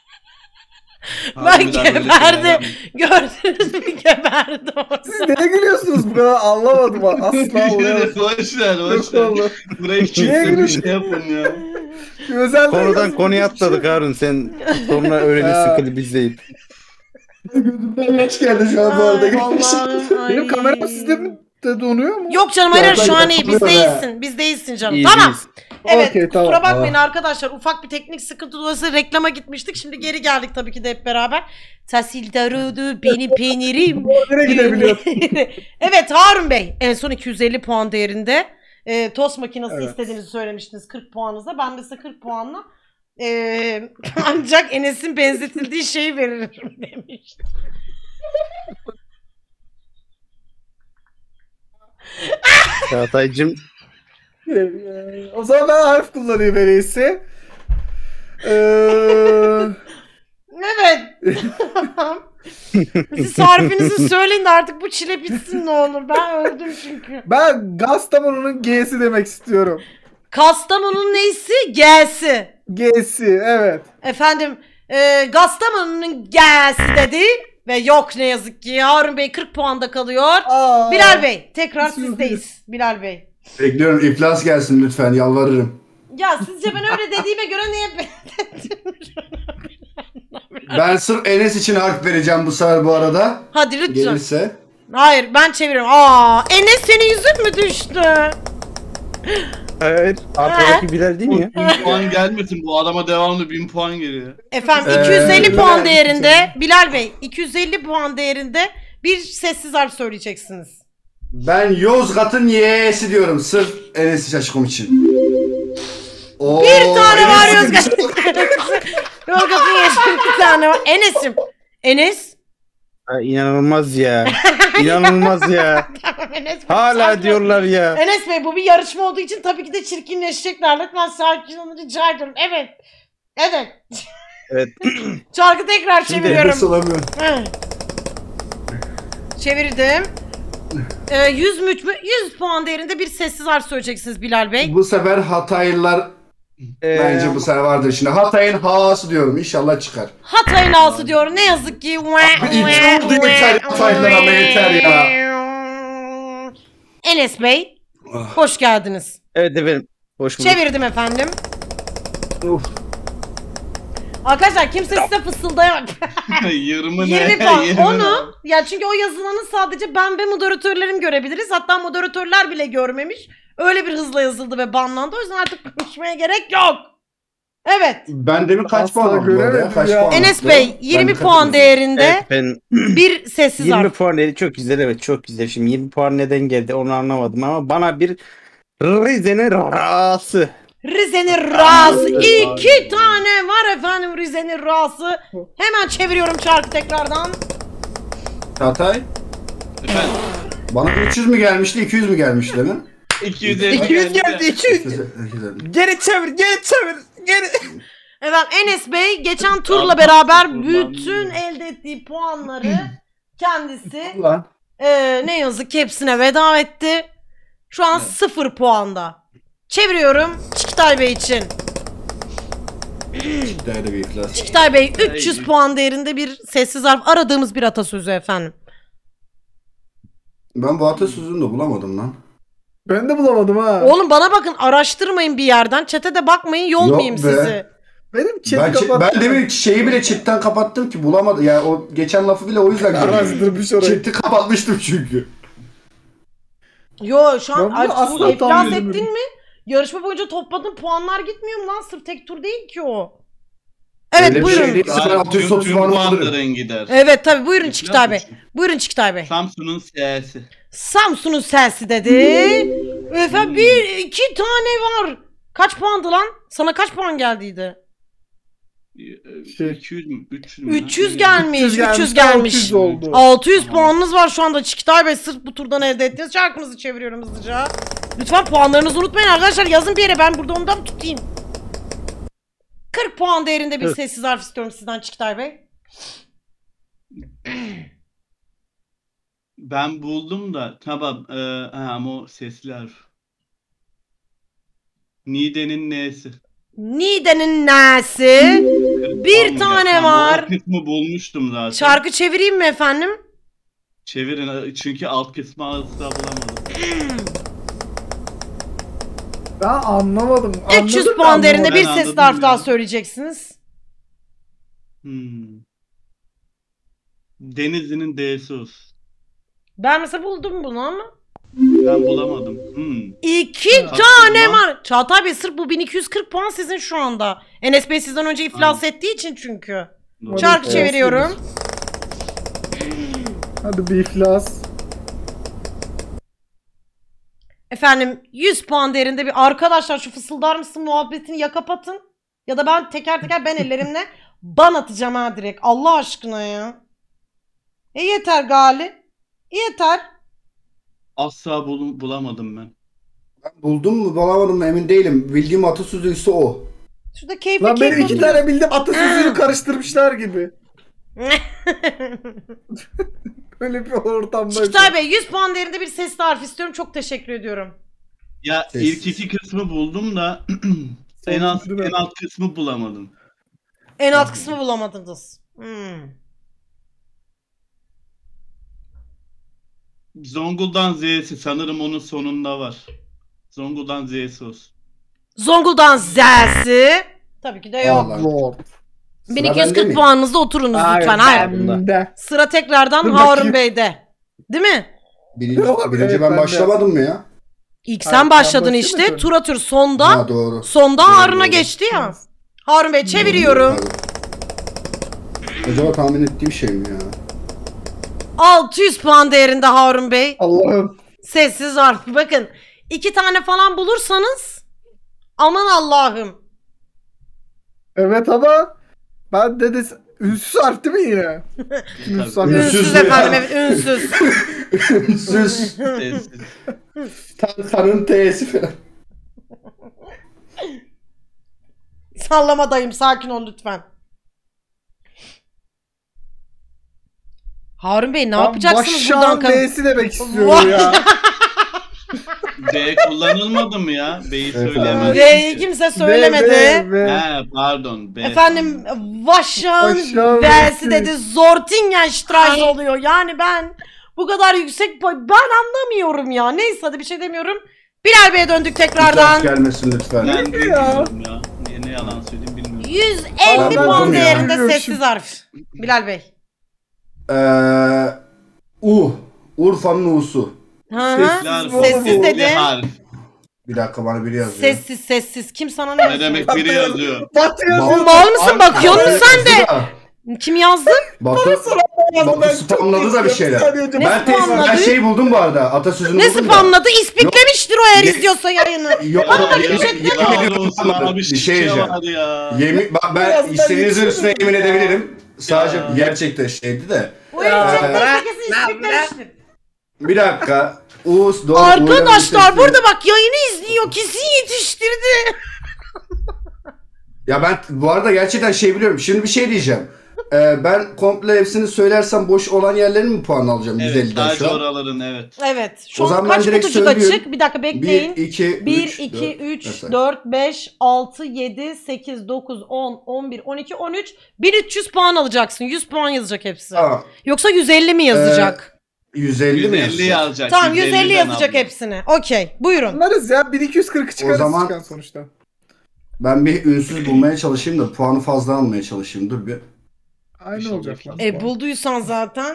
Ben geberdim. Gördünüz mü, geberdi orada. Siz neye gülüyorsunuz bu kadar, anlamadım. Asla anlayamadım. Boş ver. Yok vallahi. Burayı kimse bir şey yapın ya. Özelden Konudan yazdım. konuya atladık Harun. Sen sonra öğrenirsin klibi izleyip. Gözümden yaş geldi şu an bu arada. Ay, Allah'ım, ay. Benim kameram sizde mi de donuyor mu? Yok canım, hayır, Çağatay şu an iyi. Biz katılıyor be. değilsin. Biz değilsin canım. İyi, Tamam. iyiyiz. Evet, Okey, kusura tamam. bakmayın arkadaşlar. Ufak bir teknik sıkıntı dolayısıyla reklama gitmiştik. Şimdi geri geldik tabii ki de hep beraber. Tahsil darudu benim peynirim. Nereye gidebiliyor? Evet Harun Bey, en son 250 puan değerinde tost makinesi Evet. istediğinizi söylemiştiniz 40 puanınızda. Ben de size 40 puanla ancak Enes'in benzetildiği şeyi veririm demiştim. Çağatay'cım O zaman ben harf kullanayım en iyisi. Evet. Siz harfinizi söyleyin de artık bu çile bitsin ne olur. Ben öldüm çünkü. Ben Gastamonu'nun G'si demek istiyorum. Kastamonu'nun neysi? G'si. G'si, evet. Efendim Kastamonu'nun G'si dedi. Ve yok ne yazık ki Harun Bey 40 puanda kalıyor. Aa. Bilal Bey tekrar sizdeyiz. Bilal Bey. Bekliyorum, iflas gelsin lütfen, yalvarırım. Ya sizce ben öyle dediğime göre niye Ben sırf Enes için harf vereceğim bu sefer bu arada. Hadi lütfen. Gelirse. Hayır ben çeviriyorum. Enes senin yüzün mü düştü? hayır. Arkadaki Bilal değil mi ya? 1000 puan gelmesin, bu adama devamlı 1000 puan geliyor. Efendim 250 puan Bilal. değerinde Bilal Bey 250 puan değerinde bir sessiz harf söyleyeceksiniz. Ben Yozgat'ın Y'si diyorum sırf Enes Şaşkın için. Oo, Bir tane var Enes'in- Yozgat. Yozgat'ın yeşil bir tane var. Enes'im. Enes. Ha, inanılmaz ya. İnanılmaz ya. Tamam Enes Bey, Hala sakin ol. diyorlar ya. Enes Bey bu bir yarışma olduğu için tabii ki de çirkinleşecekler. Lütfen sakin olun rica ediyorum. Evet. Evet. Evet. Şarkı tekrar Şimdi çeviriyorum. Enes olamıyorum. Hı. Çevirdim. 100 mü? 100 puan değerinde bir sessiz harf söyleyeceksiniz Bilal Bey. Bu sefer Hataylılar bence bu sefer vardır şimdi. Hatay'ın H'sı diyorum, İnşallah çıkar. Hatay'ın ağası diyor. Ne yazık ki. İki oldu yeter, Hataylılar ama yeter ya. Enes Bey, Ah. hoş geldiniz. Evet efendim. Hoş bulduk. Çevirdim efendim. Of. Arkadaşlar kimse size fısıldayamak. 20 ne? 20 puan. 20 Onu ya çünkü o yazılanı sadece ben ve moderatörlerim görebiliriz. Hatta moderatörler bile görmemiş. Öyle bir hızla yazıldı ve banlandı. O yüzden artık konuşmaya gerek yok. Evet. Ben demin kaç Asla puan aldım bu arada? göremedim Kaç ya. puan Enes aldım? Bey Ben 20 dikkat puan etmedim. değerinde Evet, ben bir sessiz 20 harf. puan dedi çok güzel, evet çok güzel. Şimdi 20 puan neden geldi onu anlamadım ama bana bir Rize'nin rası. Rize'nin rası. 2 tane var efendim Rize'nin rası. Hemen çeviriyorum çarkı tekrardan. Çağatay, Efendim, bana 300 mü gelmişti 200 mü gelmişti demin? 250 200 geldi 200. Geri çevir, geri çevir, geri. Efendim Enes Bey geçen turla beraber bütün elde ettiği puanları kendisi Ulan. ne yazık ki hepsine veda etti. Şu an 0 puanda. Çeviriyorum Çikitay Bey için. Değerli bir iflas. Çikitay Bey 300 puan değerinde bir sessiz harf aradığımız bir atasözü efendim. Ben bu atasözünü de bulamadım lan. Ben de bulamadım ha. Oğlum bana bakın araştırmayın bir yerden. Çete de bakmayın yolmayayım Yok be. sizi. Benim chat'i Ben kapattım. demin şeyi bile chatten kapattım ki bulamadım. Yani o geçen lafı bile o yüzden Araştırmış orayı. Chat'i kapatmıştım çünkü. Yo şu an Ben bunu asla iflas tahmin ettin edemedim. mi? Yarışma boyunca topladığın puanlar gitmiyor mu lan? Sırf tek tur değil ki o. Evet Öyle bir buyurun. şey değil. Sıfır 630 tüm puan puanların gider. Evet tabi buyurun Çikitay Bey. Buyurun Çikitay Bey. Samsun'un S'si. Samsun'un selsi dedi. Efendim bir iki tane var. Kaç puandı lan? Sana kaç puan geldiydi? Şey. 200 mü? 300 mü? 300 gelmiş. 300 gelmiş. 600 oldu. 600 puanınız var şu anda Çikitay Bey. Sırf bu turdan elde ettiğiniz şarkımızı çeviriyorum hızlıca. Lütfen puanlarınızı unutmayın arkadaşlar. Yazın bir yere ben burada ondan tutayım. 40 puan değerinde bir Evet. sessiz harf istiyorum sizden Çikitay Bey. Ben buldum da tamam ama o sesli harf. Niğde'nin N'si. Niğde'nin nesi? Bir tane Tamam, var. O kısmı bulmuştum zaten. Şarkı çevireyim mi efendim? Çevirin çünkü alt kısmı asla bulamadım. Ben anlamadım. 300 Anladım da puan değerinde anlamadım. bir Ben sesli anladım harf ya. daha söyleyeceksiniz. Denizli'nin D'si olsun. Ben mesela buldum bunu ama. Ben bulamadım. 2 Kaç tane puan? var. Çağatay Bey sırf bu 1240 puan sizin şu anda. Enes Bey sizden önce iflas ettiği için çünkü. Doğru. Şarkı Evet, çeviriyorum. Hadi bir iflas. Efendim 100 puan değerinde bir arkadaşlar şu fısıldar mısın muhabbetini ya kapatın. Ya da ben teker teker ben ellerimle ban atacağım ha direkt. Allah aşkına ya. Yeter Gali. Yeter. Asla bulamadım ben. Buldum mu bulamadım mı emin değilim. Bildiğim atasözü ise o. Şurada keyifli Lan benim keyifli iki tane bildim atasözünü karıştırmışlar gibi. Öyle bir ortamda. Çikitay Bey 100 puan değerinde bir sesli harf istiyorum. Çok teşekkür ediyorum. Ya Ses. ilk iki kısmı buldum da en alt kısmı bulamadım. En alt kısmı bulamadınız. Zonguldak'ın Z'si sanırım onun sonunda var. Zonguldak'ın Z'si olsun. Zonguldak'ın Z'si. Tabii ki de yok. Allah. Lord. Sıra bende 1240 mi? puanınızda oturunuz lütfen. Hayır. Bende. Sıra tekrardan Dur Harun bakayım. Bey'de. Değil mi? Birinci Evet, ben ben de. başlamadım mı ya? İlk Hayır, sen sen başladın başlamadın. işte. Tur atıyoruz. Sonda. Ha doğru. Sonda Doğru, Harun'a doğru. geçti ya. Harun Bey çeviriyorum. Acaba tahmin ettiğim şey mi ya? 600 puan değerinde Harun Bey. Allah'ım. Sessiz harf. Bakın 2 tane falan bulursanız aman Allah'ım. Evet ama ben dedi ünsüz harf değil mi yine? Ünsüz harf. Ünsüz Ünsüz ya. efendim evet ünsüz. Süs. Sessiz. Tanrı'nın T'si falan. Sallamadayım sakin ol lütfen. Harun Bey ne yapacaksınız buradan? Başşan B'si demek istiyorum ya. D kullanılmadı mı ya? B'yi Evet, söylemedim. D'yi kimse söylemedi. B. He pardon. B. Efendim Vaşşan Vaşşan B'si B'si. dedi. Zortingenstrasse oluyor. Yani ben bu kadar yüksek ben anlamıyorum ya. Neyse hadi bir şey demiyorum. Bilal Bey'e döndük İflas tekrardan. gelmesin lütfen. Ben de bilmiyorum ya. Ne yalan söyleyeyim bilmiyorum. 150 Ben puan buldum ya. değerinde Bilmiyorum sessiz şimdi. harf. Bilal Bey. Urfa'nın U'su. Hı Sessiz hı. Sessiz dedi. Harf. Bir dakika bana biri yazıyor. Sessiz. Kim sana ne Ne yazıyor? demek biri yazıyor. Batı Oğlum yazıyor. mal mısın? Abi, Bakıyor musun sen de? yazdı da. Kim yazdı? Batu Ben spamladı da bir şeyler. Ne Ben spamladı? şey buldum bu arada. Atasözünü Ne buldum da. spamladı? İspiklemiştir o eğer Ye- izliyorsa yayını. Yok, yemin Ya ediyorum olsun abi bir şey diyeceğim. var ya. Bak ben Biraz istediğinizin ben üstüne yemin edebilirim. Sadece Ya. gerçekten şeydi de. O yayıncaklar kesin ispiklemiştir. Bir dakika. Uğuz doğru. Arkadaşlar burada bak yayını izliyor. Kesin yetiştirdi. Ya ben bu arada gerçekten şey biliyorum. Şimdi bir şey diyeceğim. Ben komple hepsini söylersem boş olan yerlerin mi puan alacağım? Evet 150'den sadece şu an. oraların evet. Evet. Şu O an zaman ben kaç direkt kutucuk söylüyorum. açık? Bir dakika 1, bekleyin. 2, 1, 3, 2, 3, Mesela. 4, 5, 6, 7, 8, 9, 10, 11, 12, 13. 1300 puan alacaksın. 100 puan yazacak hepsi. Tamam. Yoksa 150 mi yazacak? 150 mi 150 yazacak? yazacak. Tamam 150 150'den yazacak abla. hepsini. Okey. Buyurun. Anlarız ya 1240 çıkarız zaman- çıkan sonuçta. Ben bir ünsüz bulmaya çalışayım da puanı fazla almaya çalışayım. Dur bir. Aynı İnşallah olacak lan. Bulduysan zaten.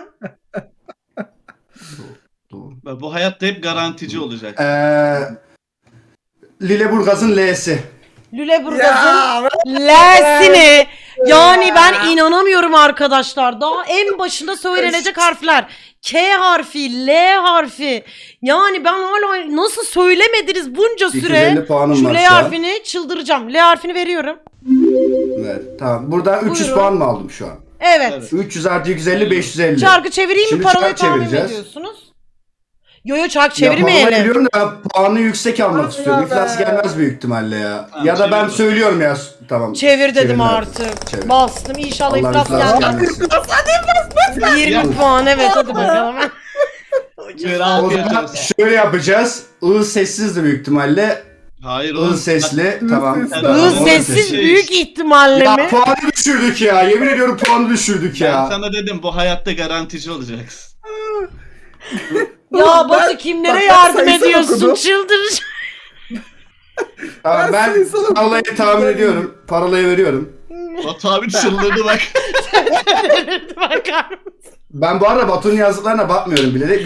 Doğru. Bu hayatta hep garantici olacak. Lüleburgaz'ın L'si. Lüleburgaz'ın L'sini. Yani ben inanamıyorum arkadaşlar. Daha en başında söylenecek harfler. K harfi, L harfi. Yani ben hala nasıl söylemediniz bunca süre. 250 puanım Şu var L şu an. harfini çıldıracağım. L harfini veriyorum. Ver. Tamam. Buradan 300 Buyurun. puan mı aldım şu an? Evet. Evet. 300 artı 150 550. Çarkı çevireyim mi? Şimdi Parolayı çark tahmin çevireceğiz. ediyorsunuz? Yo çark Ya parolayı çevirmeyelim. biliyorum da ben puanı yüksek almak Hadi istiyorum. ya İflas be. gelmez büyük ihtimalle ya. Tamam, Ya da ben çevir. söylüyorum ya. Tamam. Çevir dedim Çevirin artık. Çevir. Bastım. İnşallah Allah iflas iflas gelmez. gelmesin. 20 puan evet hadi bakalım. Merak O zaman ediyoruz. şöyle yapacağız. I sessizdi büyük ihtimalle. Hayır I oğlum. sesli. Tamam. sesli. Iı Tamam, sessiz şey- büyük ihtimalle Ya mi? puanı düşürdük ya. Yemin ediyorum puanı düşürdük Ben ya. sana dedim bu hayatta garantici olacaksın. Ya Oğlum Batu ben- kimlere bak ben yardım sayısal ediyorsun? okudum. Çıldıracağım. Tamam, ben sayısal parolayı okudum. tahmin ediyorum. Parolayı veriyorum. Batu abi çıldırdı bak. Bakar mısın? Ben bu arada Batu'nun yazdıklarına bakmıyorum bile.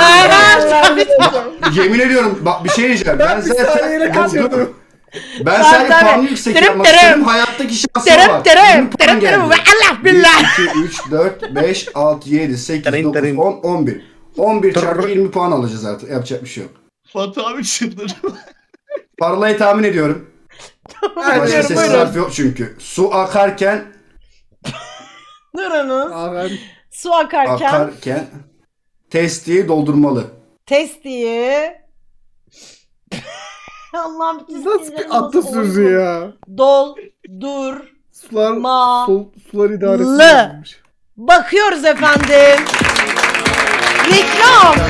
Yemin ediyorum bak bir şey diyeceğim. Ben Ben bir saniyeyle zaten kaçırdım. Ben Tabii, sadece tabii. puanı yüksek Terem, yapmak terem. istedim. Hayattaki şansım Terem var. terem 20 puan terem terem geldi. ve Allah 1, billah. 2, 3, 4, 5, 6, 7, 8, Terim, 9, terim. 10, 11. 11 çarpı 20 puan alacağız artık. Yapacak bir şey yok. Batu abi çıldırdı. Parolayı tahmin ediyorum. Başka Buyurun, sessiz buyurun. harf yok çünkü. Su akarken Durunuz. Abi, Su akarken testiyi doldurmalı. testiyi. Allah'ım bütün nasıl sinirlerim bir atasözü bozuldu. ya. Dol, dur, Sular, Ma- sular idaresi L. yapılmış. bakıyoruz efendim. Reklam.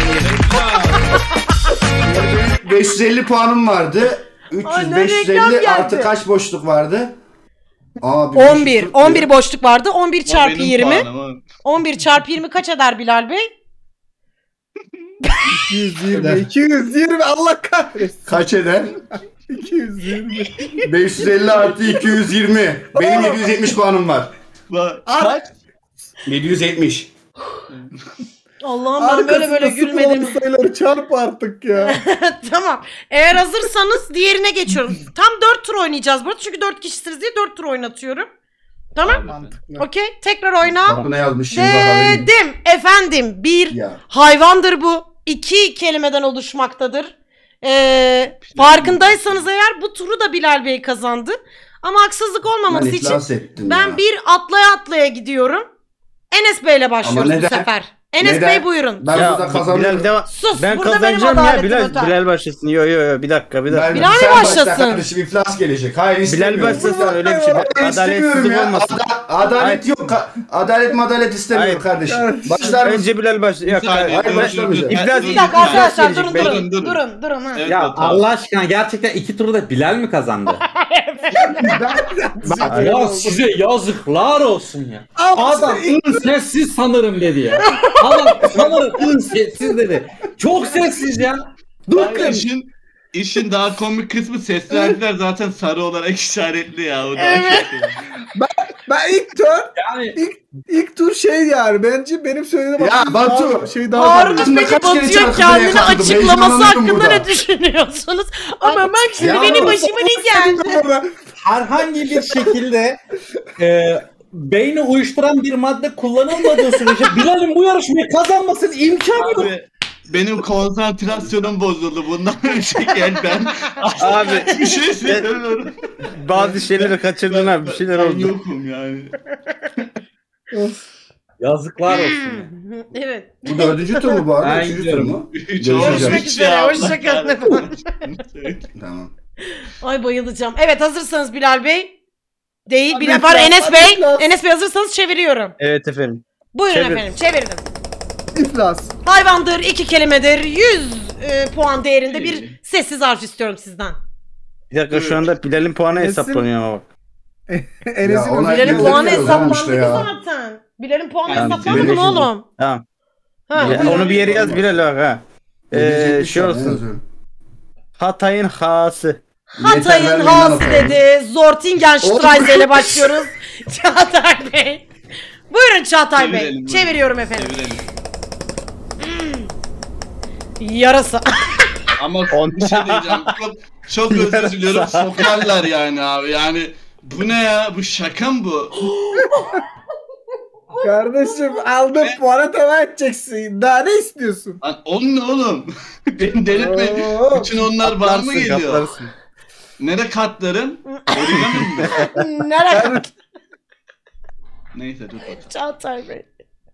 550 puanım vardı. 300, Anne, 550 reklam geldi. artı kaç boşluk vardı? Aa, bir 11. boşluk 11 boşluk vardı. 11 O çarpı benim 20. puanım oğlum. 11 çarpı 20 kaç eder Bilal Bey? 220, 220 Allah kahretsin. Kaç eder? 220. 550 artı 220. Benim 770 puanım var. Bak, Kaç? 770. Allah'ım ben böyle böyle Arkasında gülmedim. sıfır sayıları çarp artık ya. Tamam. Eğer hazırsanız diğerine geçiyorum. Tam 4 tur oynayacağız burada. Çünkü 4 kişisiniz diye 4 tur oynatıyorum. Tamam. Mantıklı. Okey. Tekrar oyna. Bak ne yazmış şimdi bakalım. Dedim efendim. Bir Ya. hayvandır bu. 2 kelimeden oluşmaktadır. Farkındaysanız eğer bu turu da Bilal Bey kazandı. Ama haksızlık Ben olmaması için iflas ettim ben ya. bir atlaya gidiyorum. Enes Bey'le başlıyoruz neden? bu sefer. Enes Neden? Bey buyurun. Ben Ya, burada kazanıyorum. Bilal devam. Sus. Ben burada benim kazanacağım ya adaletim Bilal. öter. Bilal başlasın. Yo bir dakika. Ben, Bilal mi sen başla başlasın? kardeşim iflas gelecek. Hayır Bilal istemiyorum. başlasın öyle bir şey. Hayır, istemiyorum Adaletsizlik ya. olmasın. Adalet yok. Adalet madalet istemiyorum Hayır. kardeşim. Evet. Başlar mısın? Önce Bilal başla. Yok, saniye, hayır, dur, başlamayacağım. dur, dur. İflas- Dur, Bir dakika dur, arkadaşlar gelecek, durun bekleyin, durun. durun. Durun ha. Evet, Ya Batu abi. Allah aşkına gerçekten iki turda Bilal mi kazandı? Hayır. Ya size yazıklar olsun ya. Ama Adam ın sessiz sanırım dedi ya. Adam sanırım ın sessiz dedi. Çok sessiz ya. Dur Hayır, kız. işin daha komik kısmı sesli harfler zaten sarı olarak işaretli ya. O da Evet. Ben ilk tur Yani ilk tur şey yani bence benim söylediğim Ya aslında Batu, daha şey daha Harun'un Aslında peki kaç kere Batu'ya çarptı kendini buraya katıldım. açıklaması Heyecanlanıyorum hakkında burada. ne düşünüyorsunuz? Ama bak şimdi Ya benim başıma ne geldi? herhangi bir şekilde beyni uyuşturan bir madde kullanılmadığı sürece Bilal'in bu yarışmayı kazanmasının imkanı yok. Abi benim konsantrasyonum bozuldu. Bundan önceki ben Abi bir şey söylemiyorum. bazı şeyleri kaçırdın abi, bir şeyler Ben oldu. yokum yani. Yazıklar olsun. Evet. Bu 4. tur mu bu arada? Ben 3. tur gidiyorum. mu? Hiç Görüşmek olmamış üzere, ya. hoşça kalın efendim. Tamam. Ay bayılacağım. Evet hazırsanız Bilal Bey. Değil. Hadi Bilal var lütfen, Enes hadi Bey. lütfen. Enes Bey hazırsanız çeviriyorum. Evet efendim. Buyurun Çevir. efendim çevirdim. iflas. Hayvandır, 2 kelimedir, 100 puan değerinde bir sessiz harf istiyorum sizden. Bir dakika şu anda Bilal'in puanı Nesin? hesaplanıyor ama bak. Enes'in ona- özellikle- Bilal'in yüzde puanı bir yazalım hesaplandı işte ki ya. zaten. Bilal'in puanı Yani hesaplanmadı Bilal'in- mı oğlum? Tamam. Ha, Ya, buyurun. onu bir yere yaz Bilal bak ha. Ödeyecekmiş Şey yani, olsun. yazıyorum. Hatay'ın hası. Hatay'ın Yeter, hası vermeyin dedi. Zortingenstraße ile başlıyoruz. Çağatay Bey. Buyurun Çağatay Bey. Çevirelim, buyurun. Çeviriyorum efendim. Çevirelim. Yarasa. Ama bir şey diyeceğim. Çok özür diliyorum. Sokarlar yani abi. Yani bu ne ya? Bu şaka mı bu? Kardeşim aldın puanı tamam edeceksin. Daha ne istiyorsun? Lan on ne oğlum? Beni delirtmeyin. Oo. Bütün onlar var mı Katlarsın, geliyor? katlarsın. Nere katlarım? Origami mi? Nereye? Neyse dur bak. Çağatay Bey.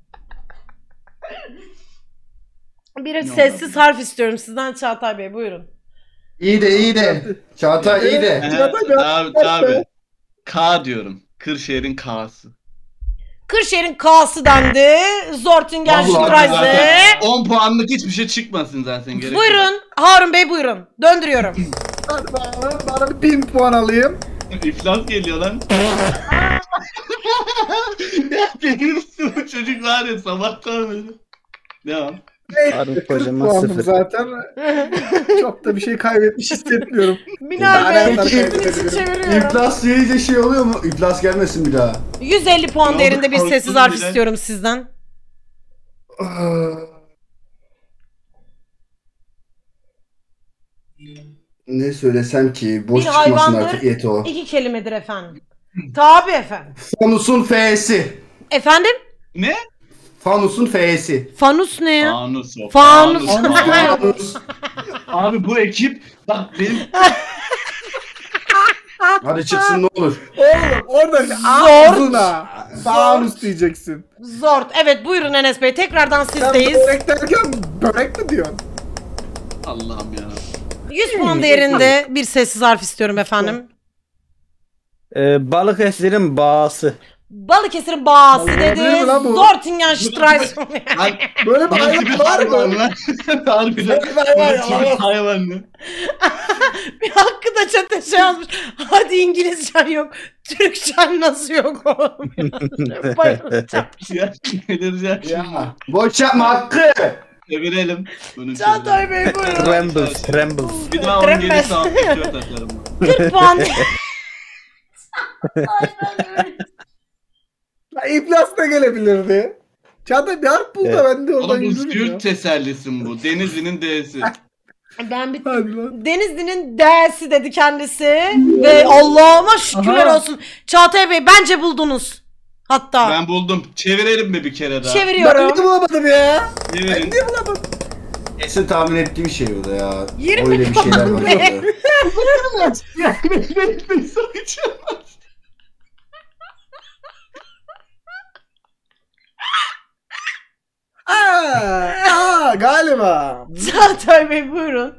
Bir Ne sessiz harf istiyorum sizden Çağatay Bey. Buyurun. İyi de iyi de. Çağatay iyi de. Abi. K diyorum. Kırşehir'in K'sı. Kırşehir'in K'sı dendi. Zortingenstraße. 10 puanlık hiçbir şey çıkmasın zaten. Gerek yok. Buyurun. Harun Bey buyurun. Döndürüyorum. Hadi bana bir 1000 puan alayım. İflas geliyor lan. Ya benim bu çocuk var ya sabahtan beri. Devam. Harun 40 kocaman puanım sıfır. zaten. Çok da bir şey kaybetmiş hissetmiyorum. Bilal Bey Ben sizin için kaybederim. çeviriyorum. İflas deyince şey oluyor mu? İflas gelmesin bir daha. 150 puan Ne değerinde oldu? bir sessiz Korktun harf bile. istiyorum sizden. Ne söylesem ki boş Bir çıkmasın hayvandır. artık yeti o. 2 kelimedir efendim. Tabii efendim. Fanusun F'si. Efendim? Ne? Fanusun F'si. Fanus ne ya? Fanus o. Fanus. Fanus. Abi bu ekip bak benim Hadi çıksın ne olur. Oğlum orada Zor. ağzına fanus diyeceksin. Zor. Evet buyurun Enes Bey. Tekrardan Sen sizdeyiz. börek derken börek mi diyorsun? Allah'ım ya. 100 puan değerinde bir sessiz harf istiyorum efendim. Balıkesir'in bağısı. Balıkesir'in bağısı Olabilir dedi. mi lan bu? Zortingenstraße. Lan Böyle bir hayvan var mı? lan? Harbiden. Böyle bir hayvan var. Hayvan mı? Bir hakkı da çete şey yazmış. Hadi İngilizcen yok. Türkçen nasıl yok oğlum ya. Bayılacağım. Ya delireceğim şimdi. Ya. Boş yapma Hakkı. Çevirelim. Bunu çevirelim. Çağatay Bey buyurun. Trembles, trembles. Bir daha 10 Trembles. gelirse 64 atarım ben. 40 puan. La iflas da gelebilirdi. Çağatay bir harf bul da ben de oradan Oğlum bu yürürüm ya. Kürt tesellisin bu. Denizli'nin D'si. Ben bir Hadi lan. Denizli'nin D'si dedi kendisi. Ve Allah'ıma şükürler Aha. olsun. Çağatay Bey bence buldunuz. Hatta. Ben buldum. Çevirelim mi bir kere daha? Ben Çeviriyorum. de bulamadım ya. Çevirin. Niye bulamadım? Kesin tahmin ettiğim şey o da ya. 20 Öyle bir şeyler var puan. orada. Galiba. Çağatay Bey buyurun.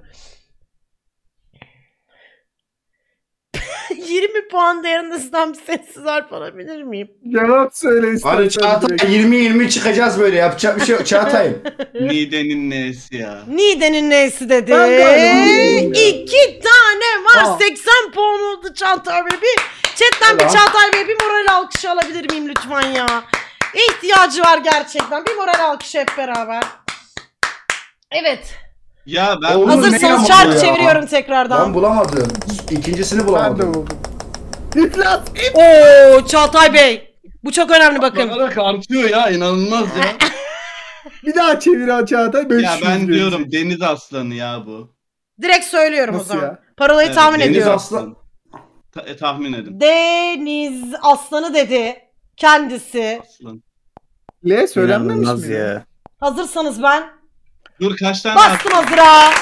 20 puan değerinde sizden bir sessiz harf alabilir miyim? Cevap söyle Hadi istersen Çağatay direkt. 20-20 çıkacağız böyle. Yapacak bir şey yok Çağatay'ım. Nide'nin N'si ya. Nide'nin neysi dedi. Ben galiba bilmiyorum ya. 2 tane var. Aa. 80 puan oldu Çağatay Bey. Bir chatten bir Tamam. Çağatay Bey bir moral alkışı alabilir miyim lütfen ya? İhtiyacı var gerçekten. Bir moral alkışı hep beraber. Evet. Ya ben Oğlum, Hazırsanız ne çark ya? çeviriyorum Ben tekrardan. bulamadım. İkincisini Ben de bulamadım. buldum. İflas. Oo Çağatay Bey. Bu çok önemli bakın. bakarak artıyor ya, inanılmaz ya. Bir daha çevir Çağatay. 500 Ya ben verecek. diyorum deniz aslanı ya bu. Direkt söylüyorum o Nasıl zaman. ya? Parolayı Evet, tahmin deniz ediyorum. aslan. Tahmin edin. Deniz aslanı dedi kendisi. Aslan. L söylenmemiş İnanılmaz mi? ya. Hazırsanız ben Dur kaç tane bastım hazıra.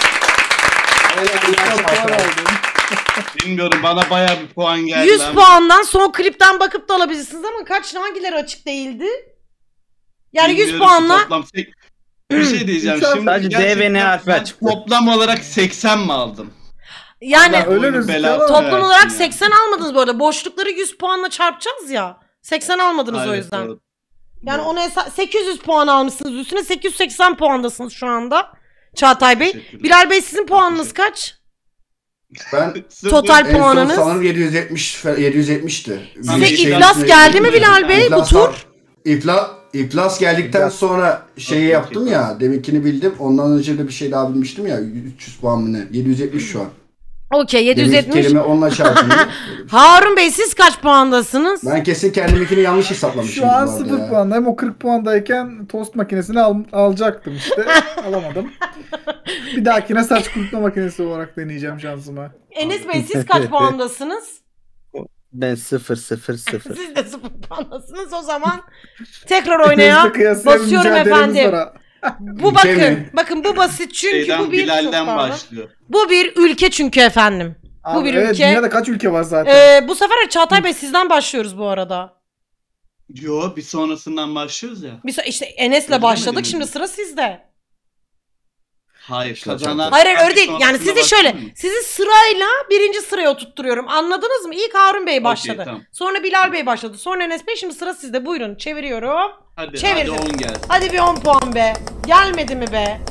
bilmiyorum, bana baya bir puan geldi. 100 ama. puandan son klipten bakıp da alabilirsiniz ama hangileri açık değildi? Yani 100 Bilmiyorum ki puanla toplam bir şey diyeceğim Uçak- şimdi. Sadece D gerçekten ve N harfi ben açıktı. toplam olarak 80 mi aldım? yani Allah öyle Oyunun gözüküyor belası ama- toplam versin olarak ya. 80 almadınız bu arada. Boşlukları 100 puanla çarpacağız ya. 80 almadınız o Evet, yüzden. evet. Yani ona 800 puan almışsınız. Üstüne 880 puandasınız şu anda. Çağatay Bey. Teşekkürler. Bilal Bey sizin puanınız kaç? Ben Sıfır. Total en son puanınız? sanırım 770'ti. Size Bir şeyin iflas üstüne geldi mi gittim. Bilal Bey bu İflas- tur? İflas geldikten İflas. sonra şeyi Okey, yaptım okey. ya. Deminkini bildim. Ondan önce de bir şey daha bilmiştim ya. 300 puan mı ne? 770 şu an. Okey Deminki 770. kelime onunla çarptım. Harun Bey siz kaç puandasınız? Ben kesin kendiminkini yanlış hesaplamışım. Şu an bu arada 0 ya. puandayım. O 40 puandayken tost makinesini alacaktım işte. Alamadım. Bir dahakine saç kurutma makinesi olarak deneyeceğim şansıma. Enes Bey siz kaç puandasınız? Ben 0 0 0. Siz de 0 puandasınız. O zaman tekrar oynaya Enes'le kıyasıya bir basıyorum mücadelemiz efendim. var ha. Bu Ülke bakın. mi? Bakın bu basit çünkü Şeyden, bu bir Bilal'den pardon. başlıyor. Bu bir ülke çünkü efendim. Bu Abi, bir evet, ülke. dünyada kaç ülke var zaten? Bu sefer Çağatay Bey sizden başlıyoruz bu arada. Yo, bir sonrasından başlıyoruz ya. İşte Enes'le Öyle başladık. demedim Şimdi mi? sıra sizde. Hayır, Çağatay. kazanan. Hayır öyle değil. sonrasında Yani sizi şöyle. başlıyor mu? Sizi sırayla birinci sıraya oturtturuyorum. Anladınız mı? İlk Harun Bey başladı. Okey, tamam. Sonra Bilal Bey başladı. Sonra Enes Bey. Şimdi sıra sizde. Buyurun çeviriyorum. Hadi Çevirdim. 10 gelsin. Hadi bir 10 puan be. Gelmedi mi be?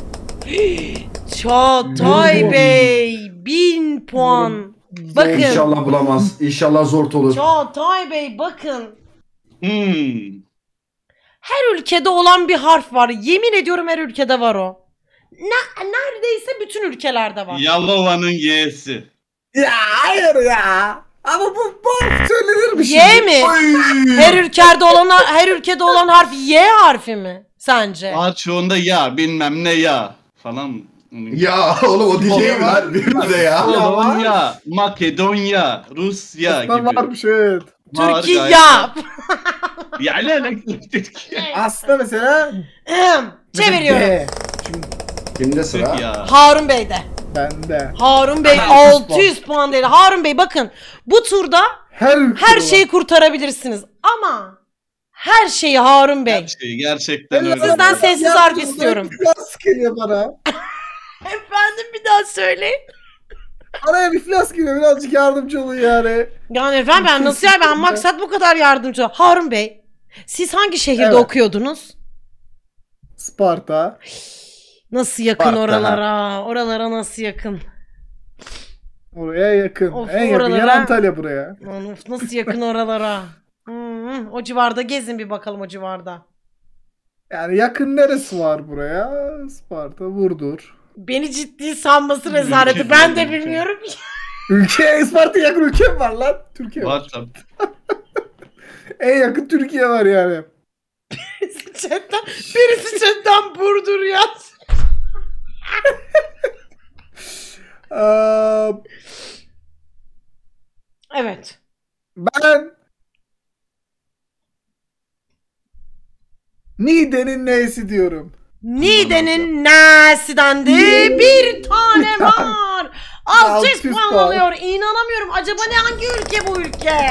Çağatay Bey 1000 puan. Bakın. İnşallah bulamaz. İnşallah zor olur. Çağatay Bey bakın. Hmm. Her ülkede olan bir harf var. Yemin ediyorum her ülkede var o. Neredeyse bütün ülkelerde var. Yalova'nın Y'si. Ya hayır ya. Ama bu söylenir mi şimdi? Y mi? Her ülkede olan harf Y harfi mi sence? Çoğunda ya bilmem ne ya falan mı? Ya oğlum o değil mi lan? Bir de ya. Polonya, Makedonya, Rusya Aslında gibi. varmış evet. Var Türkiye gayet. ya. Yani Türkiye. Aslında mesela Çeviriyorum. B. Kimde sıra? Ya. Harun Bey'de. Bende. Harun Bey 600 600 puan değil. Harun Bey bakın bu turda Her ülkede her var. şeyi kurtarabilirsiniz ama her şeyi Harun Bey. Her şey gerçekten öyle. Sizden sessiz harf istiyorum. İflas geliyor bana. Efendim bir daha söyleyin. Araya bir iflas geliyor. Birazcık yardımcı olun yani. Yani efendim ben nasıl yani ben maksat bu kadar yardımcı. Harun Bey siz hangi şehirde Evet. okuyordunuz? Sparta. Nasıl yakın Sparta. oralara? Oralara nasıl yakın? Oraya yakın. Of, en yakın yer oralara- Antalya buraya. Lan of, nasıl yakın oralara? O civarda gezin bir bakalım o civarda. Yani yakın neresi var buraya? Sparta, Burdur. Beni ciddi sanması rezaleti. Ben de bilmiyorum. Ülke, Sparta yakın ülke mi var lan? Türkiye var. Var tabii. En yakın Türkiye var yani. Birisi chatten Burdur yaz. Aa, Evet. ben Niğde'nin neysi diyorum. Niğde'nin nesi dendi? Bir tane var. 600 600 puan puan. alıyor. İnanamıyorum. Acaba hangi ülke bu ülke?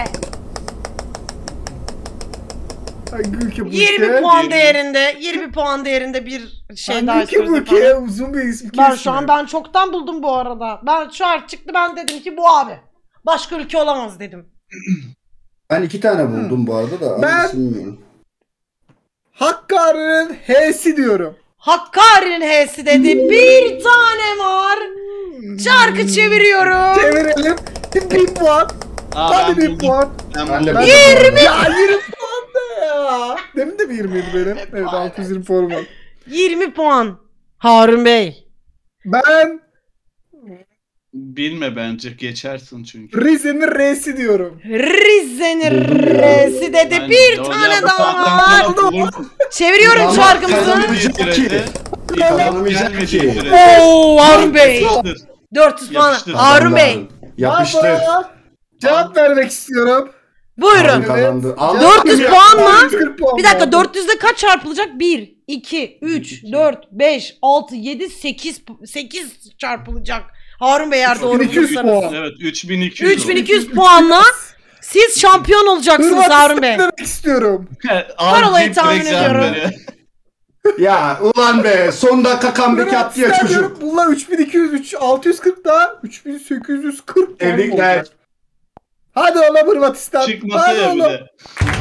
Hangi ülke bu 20 ülke? puan 20. değerinde. 20 puan değerinde bir şey Hangi daha ülke bu istiyoruz ülke? efendim. Uzun bir ismi Ben kesme. şu an ben çoktan buldum bu arada. Ben şu an çıktı ben dedim ki bu abi. Başka ülke olamaz dedim. Ben 2 tane buldum bu arada da. Ben- Hangisini bilmiyorum. Hakkari'nin H'si diyorum. Hakkari'nin H'si dedi. Bir tane var. Çarkı çeviriyorum. Çevirelim. 1000 puan. Aa, Hadi ben 1000 buldum. puan. Ben Ben de buldum. buldum. Ya 20 puan da ya. Demin de bir 20'ydi benim. Evet 620 puanım var. 20 puan. Harun Bey. Ben Bilme bence geçersin çünkü. Rize'nin R'si diyorum. Rize'nin R'si dedi. Aynen. Bir O tane lafı daha zaten var. vurdu. Çeviriyorum Ama şarkımızı. kazanmayacak ki. Kazanamayacak ki. Oo Harun Bey. Yapıştır. 400 puan. Yapıştır. Harun Bey. Yapıştır. Baba, cevap vermek istiyorum. Buyurun. Kazandı. Cevap 400 veriyorum. puan mı? 440 puan Bir dakika aldım. 400'de kaç çarpılacak? 1, 2, 3, 4, 5, 6, 7, 8 çarpılacak. Harun Bey eğer doğru 3200 bulursanız. puan. Evet 3200. 3200 puanla siz şampiyon olacaksınız Harun Bey. Hırvatistan'ı demek istiyorum. Parolayı tahmin ediyorum. Ya ulan be son dakika comeback attı ya Hırvatistan çocuk. diyorum. Bunlar 3200, 640 daha 3840 puan Tebrikler. olacak. Hadi oğlum Hırvatistan. Çıkmasa Hadi ya bir oğlum. de.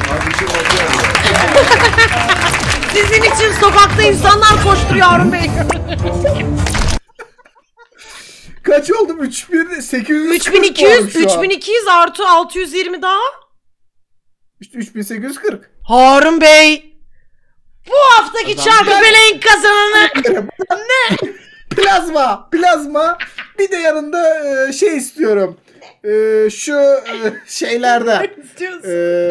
Sizin için sokakta insanlar koşturuyor Harun Bey. Kaç oldum? 3800. 3200, 3200 artı 620 daha. İşte 3840. Harun Bey. Bu haftaki Kazandı. çarpı feleğin kazananı. Plazma. Bir de yanında şey istiyorum. Şu şeylerden. İstiyorsun.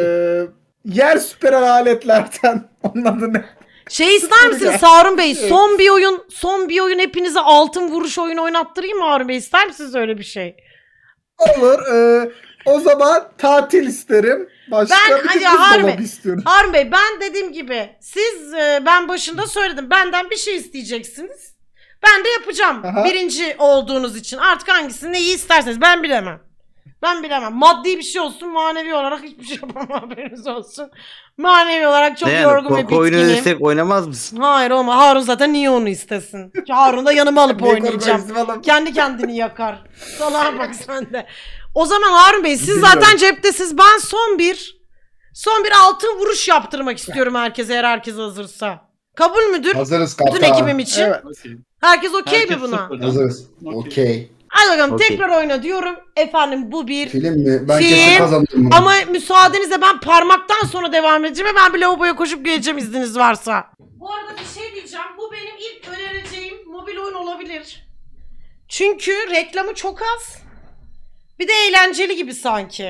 Yer süperen aletlerden. Onun adı ne? Şey ister misiniz Harun Bey? Son bir oyun hepinize altın vuruş oyunu oynattırayım mı Harun Bey? İster misiniz öyle bir şey? Olur. O zaman tatil isterim. Başka Ben- bir de ya Harun buzdolabı Bey. istiyorum. Harun Bey ben dediğim gibi ben başında söyledim. Benden bir şey isteyeceksiniz. Ben de yapacağım. Aha. Birinci olduğunuz için. Artık hangisini neyi isterseniz ben bilemem. Maddi bir şey olsun, manevi olarak hiçbir şey yapamam, haberiniz olsun. Manevi olarak çok Ne yorgun yani? ve Korku oyunu bitkinim. destek oynamaz mısın? Hayır olma. Harun zaten niye onu istesin? Harun da yanıma alıp Niye oynayacağım. korkuyorsun falan? Kendi kendini yakar. Salaha bak sen de. O zaman Harun Bey siz Bilmiyorum. zaten ceptesiz. Ben son bir altın vuruş yaptırmak istiyorum herkese eğer herkes hazırsa. Kabul müdür? Hazırız Bütün kaptan. ekibim için. Evet. Herkes okey mi Herkes buna? sıfırdan. Hazırız. Okey. Hadi bakalım Okey. tekrar oyna diyorum. Efendim bu bir Film mi? Ben Film. kesin kazandım bunu. ama müsaadenizle ben parmaktan sonra devam edeceğim ve ben bir lavaboya koşup geleceğim izniniz varsa. Bu arada bir şey diyeceğim. Bu benim ilk önereceğim mobil oyun olabilir. Çünkü reklamı çok az. Bir de eğlenceli gibi sanki.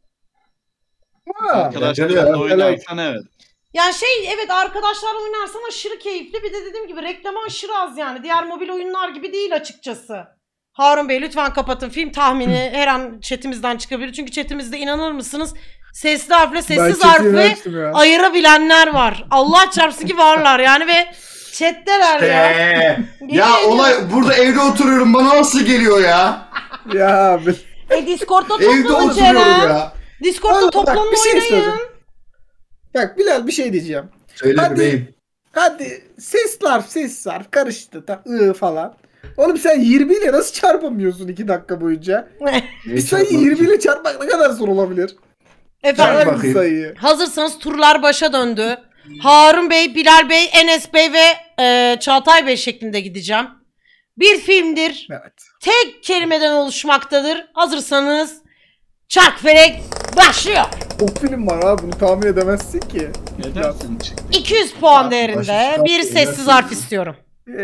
Ha, Arkadaşlarla oynarsan evet. Yani evet arkadaşlarla oynarsan aşırı keyifli. Bir de dediğim gibi reklamı aşırı az yani. Diğer mobil oyunlar gibi değil açıkçası. Harun Bey lütfen kapatın. Film tahmini her an chatimizden çıkabilir. Çünkü chatimizde inanır mısınız sesli harfle sessiz ben harfi çekilmiştim ya. ayırabilenler var. Allah çarpsın ki varlar yani ve chat'teler ya. Ya olay burada evde oturuyorum bana nasıl geliyor ya? Ya Discord'da Evde toplanın oturuyorum Ceren. ya. Discord'da Oğlum bak, toplanın bir şey oynayın. söyleyeceğim. Bak Bilal bir şey diyeceğim. Söyle Hadi. bebeğim. Hadi ses harf karıştı falan. Oğlum sen 20 ile nasıl çarpamıyorsun 2 dakika boyunca? Bir sayıyı 20 ile çarpmak ne kadar zor olabilir? Efendim Çarp Çarp bir bakayım. sayıyı. hazırsanız turlar başa döndü. Harun Bey, Bilal Bey, Enes Bey ve Çağatay Bey şeklinde gideceğim. Bir filmdir. Evet. Tek kelimeden oluşmaktadır. Hazırsanız Çarkfelek başlıyor. Çok film var abi bunu tahmin edemezsin ki. Ne dersin çıktı? 200 puan Başı değerinde çıkarttı, bir sessiz ilersin. harf istiyorum.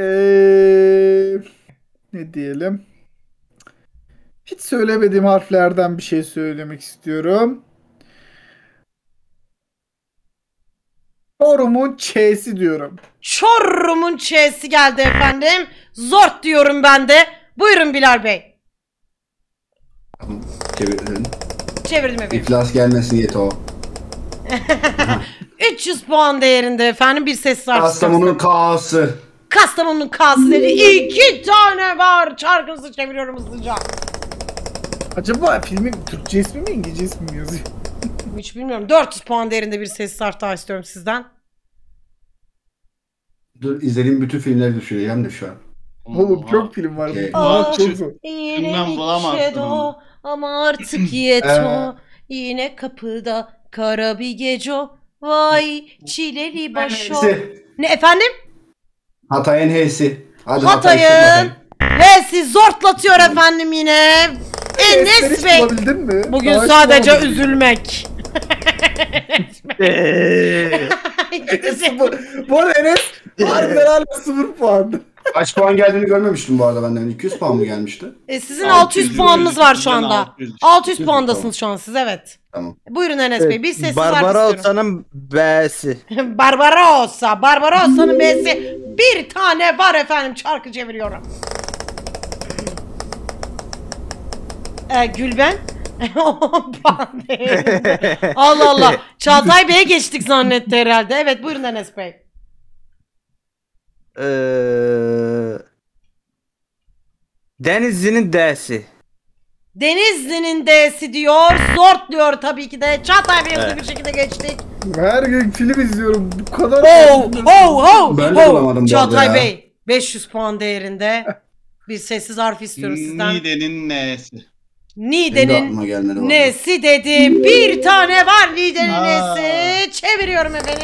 Ne diyelim? Hiç söylemediğim harflerden bir şey söylemek istiyorum. Çorum'un Ç'si diyorum. Çorum'un Ç'si geldi efendim. Zort diyorum ben de. Buyurun Bilal Bey. Çevirdin. Çevirdim efendim. İflas gelmesin Yeto. 300 puan değerinde efendim bir sessiz harf Kastamonu'nun istiyorum. K'sı. Kastamonu'nun K'sı dedi. 2 tane var. Çarkınızı çeviriyorum hızlıca. Acaba filmin Türkçe ismi mi İngilizce ismi mi yazıyor? Hiç bilmiyorum. 400 puan değerinde bir sessiz harf daha istiyorum sizden. Dur izlediğim bütün filmleri düşüneceğim de şu an. Oğlum çok film var. Okey. Aa, Çok zor. Yine Filmden bulamazsın içedo onu. ama artık yeto. Yine kapıda kara bir geco. Vay çileli başo. H'si. Ne efendim? Hatay'ın H'si. Hadi Hatay'ın H'si zortlatıyor efendim yine. Enes hiç Bey. bulabildin mi? Bugün Daha hiç sadece bulamadım. üzülmek. Bu arada Enes harbiden hala 0 puan. Kaç puan geldiğini görmemiştim bu arada benden. 200 puan mı gelmişti? Sizin 600 puanınız var şu anda. 600. 600 puandasınız şu an siz, evet. Tamam. Buyurun Enes Bey, bir sessiz harf Barbarosa'nın B'si. istiyorum. Barbarosa'nın B'si. Bir tane var efendim, çarkı çeviriyorum. Gülben. Allah Allah. Çağatay Bey'e geçtik zannetti herhalde. Evet, buyurun Enes Bey. Denizli'nin D'si. Denizli'nin D'si diyor. Zort diyor tabii ki de. Çağatay Bey'e hızlı bir şekilde geçtik. Her gün film izliyorum. Bu kadar. Ben de bulamadım bu Çağatay arada ya. Bey 500 puan değerinde bir sessiz harf istiyorum sizden. Nide'nin N'si. Benim de Nide'nin aklıma gelmedi vallahi. nesi dedi. Bir tane var Nide'nin Aa. nesi. Çeviriyorum efendim.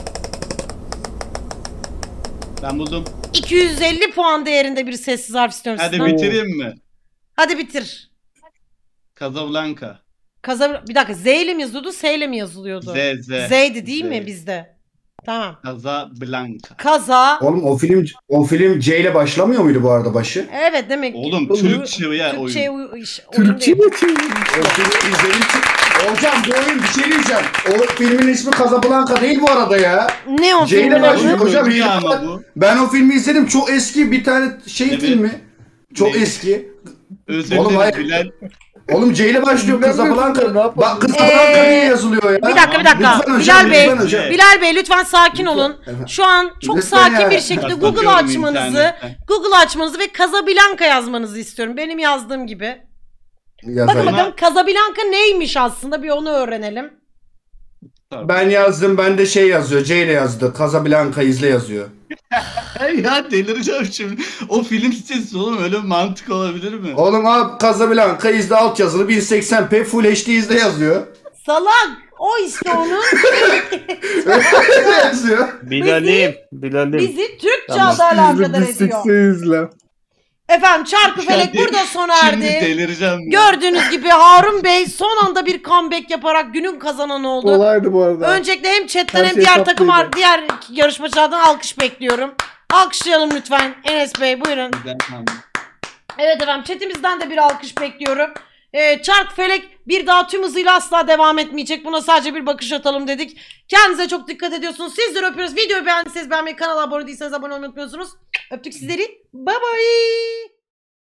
Ben buldum. 250 puan değerinde bir sessiz harf istiyorum Hadi sizden. bitireyim mi? Hadi bitir. Casablanca. Bir dakika, Z ile mi yazılıyordu, S ile mi yazılıyordu? Z. Z'ydi değil Z. mi bizde? Tamam. Casablanca. Kaza. Oğlum o film C ile başlamıyor muydu bu arada başı? Evet, demek ki. Oğlum Türkçe ya Türkçe oyun. oyun Türkçe değil. mi çevirmiş? O filmi izledim. Hocam bu oyun bir şey diyeceğim. O filmin ismi Casablanca değil bu arada ya. Ne o C ile filmin başlıyor. adı? Hocam, Kötü ya ama bu. Ben o filmi izledim. Çok eski bir tane Evet. filmi. Çok Ne? eski. Özür Oğlum, dilerim hayır. Bilal. Oğlum C ile başlıyor Bilmem ne Casablanca. yapalım. Bak Casablanca diye yazılıyor ya. Bir dakika. Lütfen hocam, Bilal Bey, lütfen hocam. Bilal Bey lütfen sakin Lütfen. olun. Evet. Şu an çok Lütfen sakin ya. bir şekilde Bak, Google bakıyorum açmanızı, internetten. Google açmanızı ve Casablanca yazmanızı istiyorum. Benim yazdığım gibi. Bakın Yazayım. bakalım Casablanca neymiş aslında, bir onu öğrenelim. Ben yazdım. Ben de şey yazıyor. C ile yazdı. Casablanca izle yazıyor. Ya delireceğim şimdi. O film sitesi oğlum, öyle bir mantık olabilir mi? Oğlum abi Casablanca izle alt yazılı 1080p Full HD izle yazıyor. Salak! O işte onun. Öyle yazıyor. Bilal'im. Bizi Türkçe Tamam. adı alakadar ediyor. 1800'le. Efendim çarkıfelek Yani burada sona Şimdi erdi. delireceğim. ya. Gördüğünüz gibi Harun Bey son anda bir comeback yaparak günün kazananı oldu. Kolaydı bu arada. Öncelikle hem chatten Her hem şey diğer takım tatlıydı. diğer yarışmacılardan alkış bekliyorum. Alkışlayalım lütfen. Enes Bey buyurun. Güzel, tamam. Evet efendim, chatimizden de bir alkış bekliyorum. Çarkıfelek bir daha tüm hızıyla asla devam etmeyecek. Buna sadece bir bakış atalım dedik. Kendinize çok dikkat ediyorsunuz. Sizleri öpüyoruz. Videoyu beğendiyseniz beğenmeyi, kanala abone değilseniz abone olmayı unutmuyorsunuz. Öptük sizleri. Bye bye.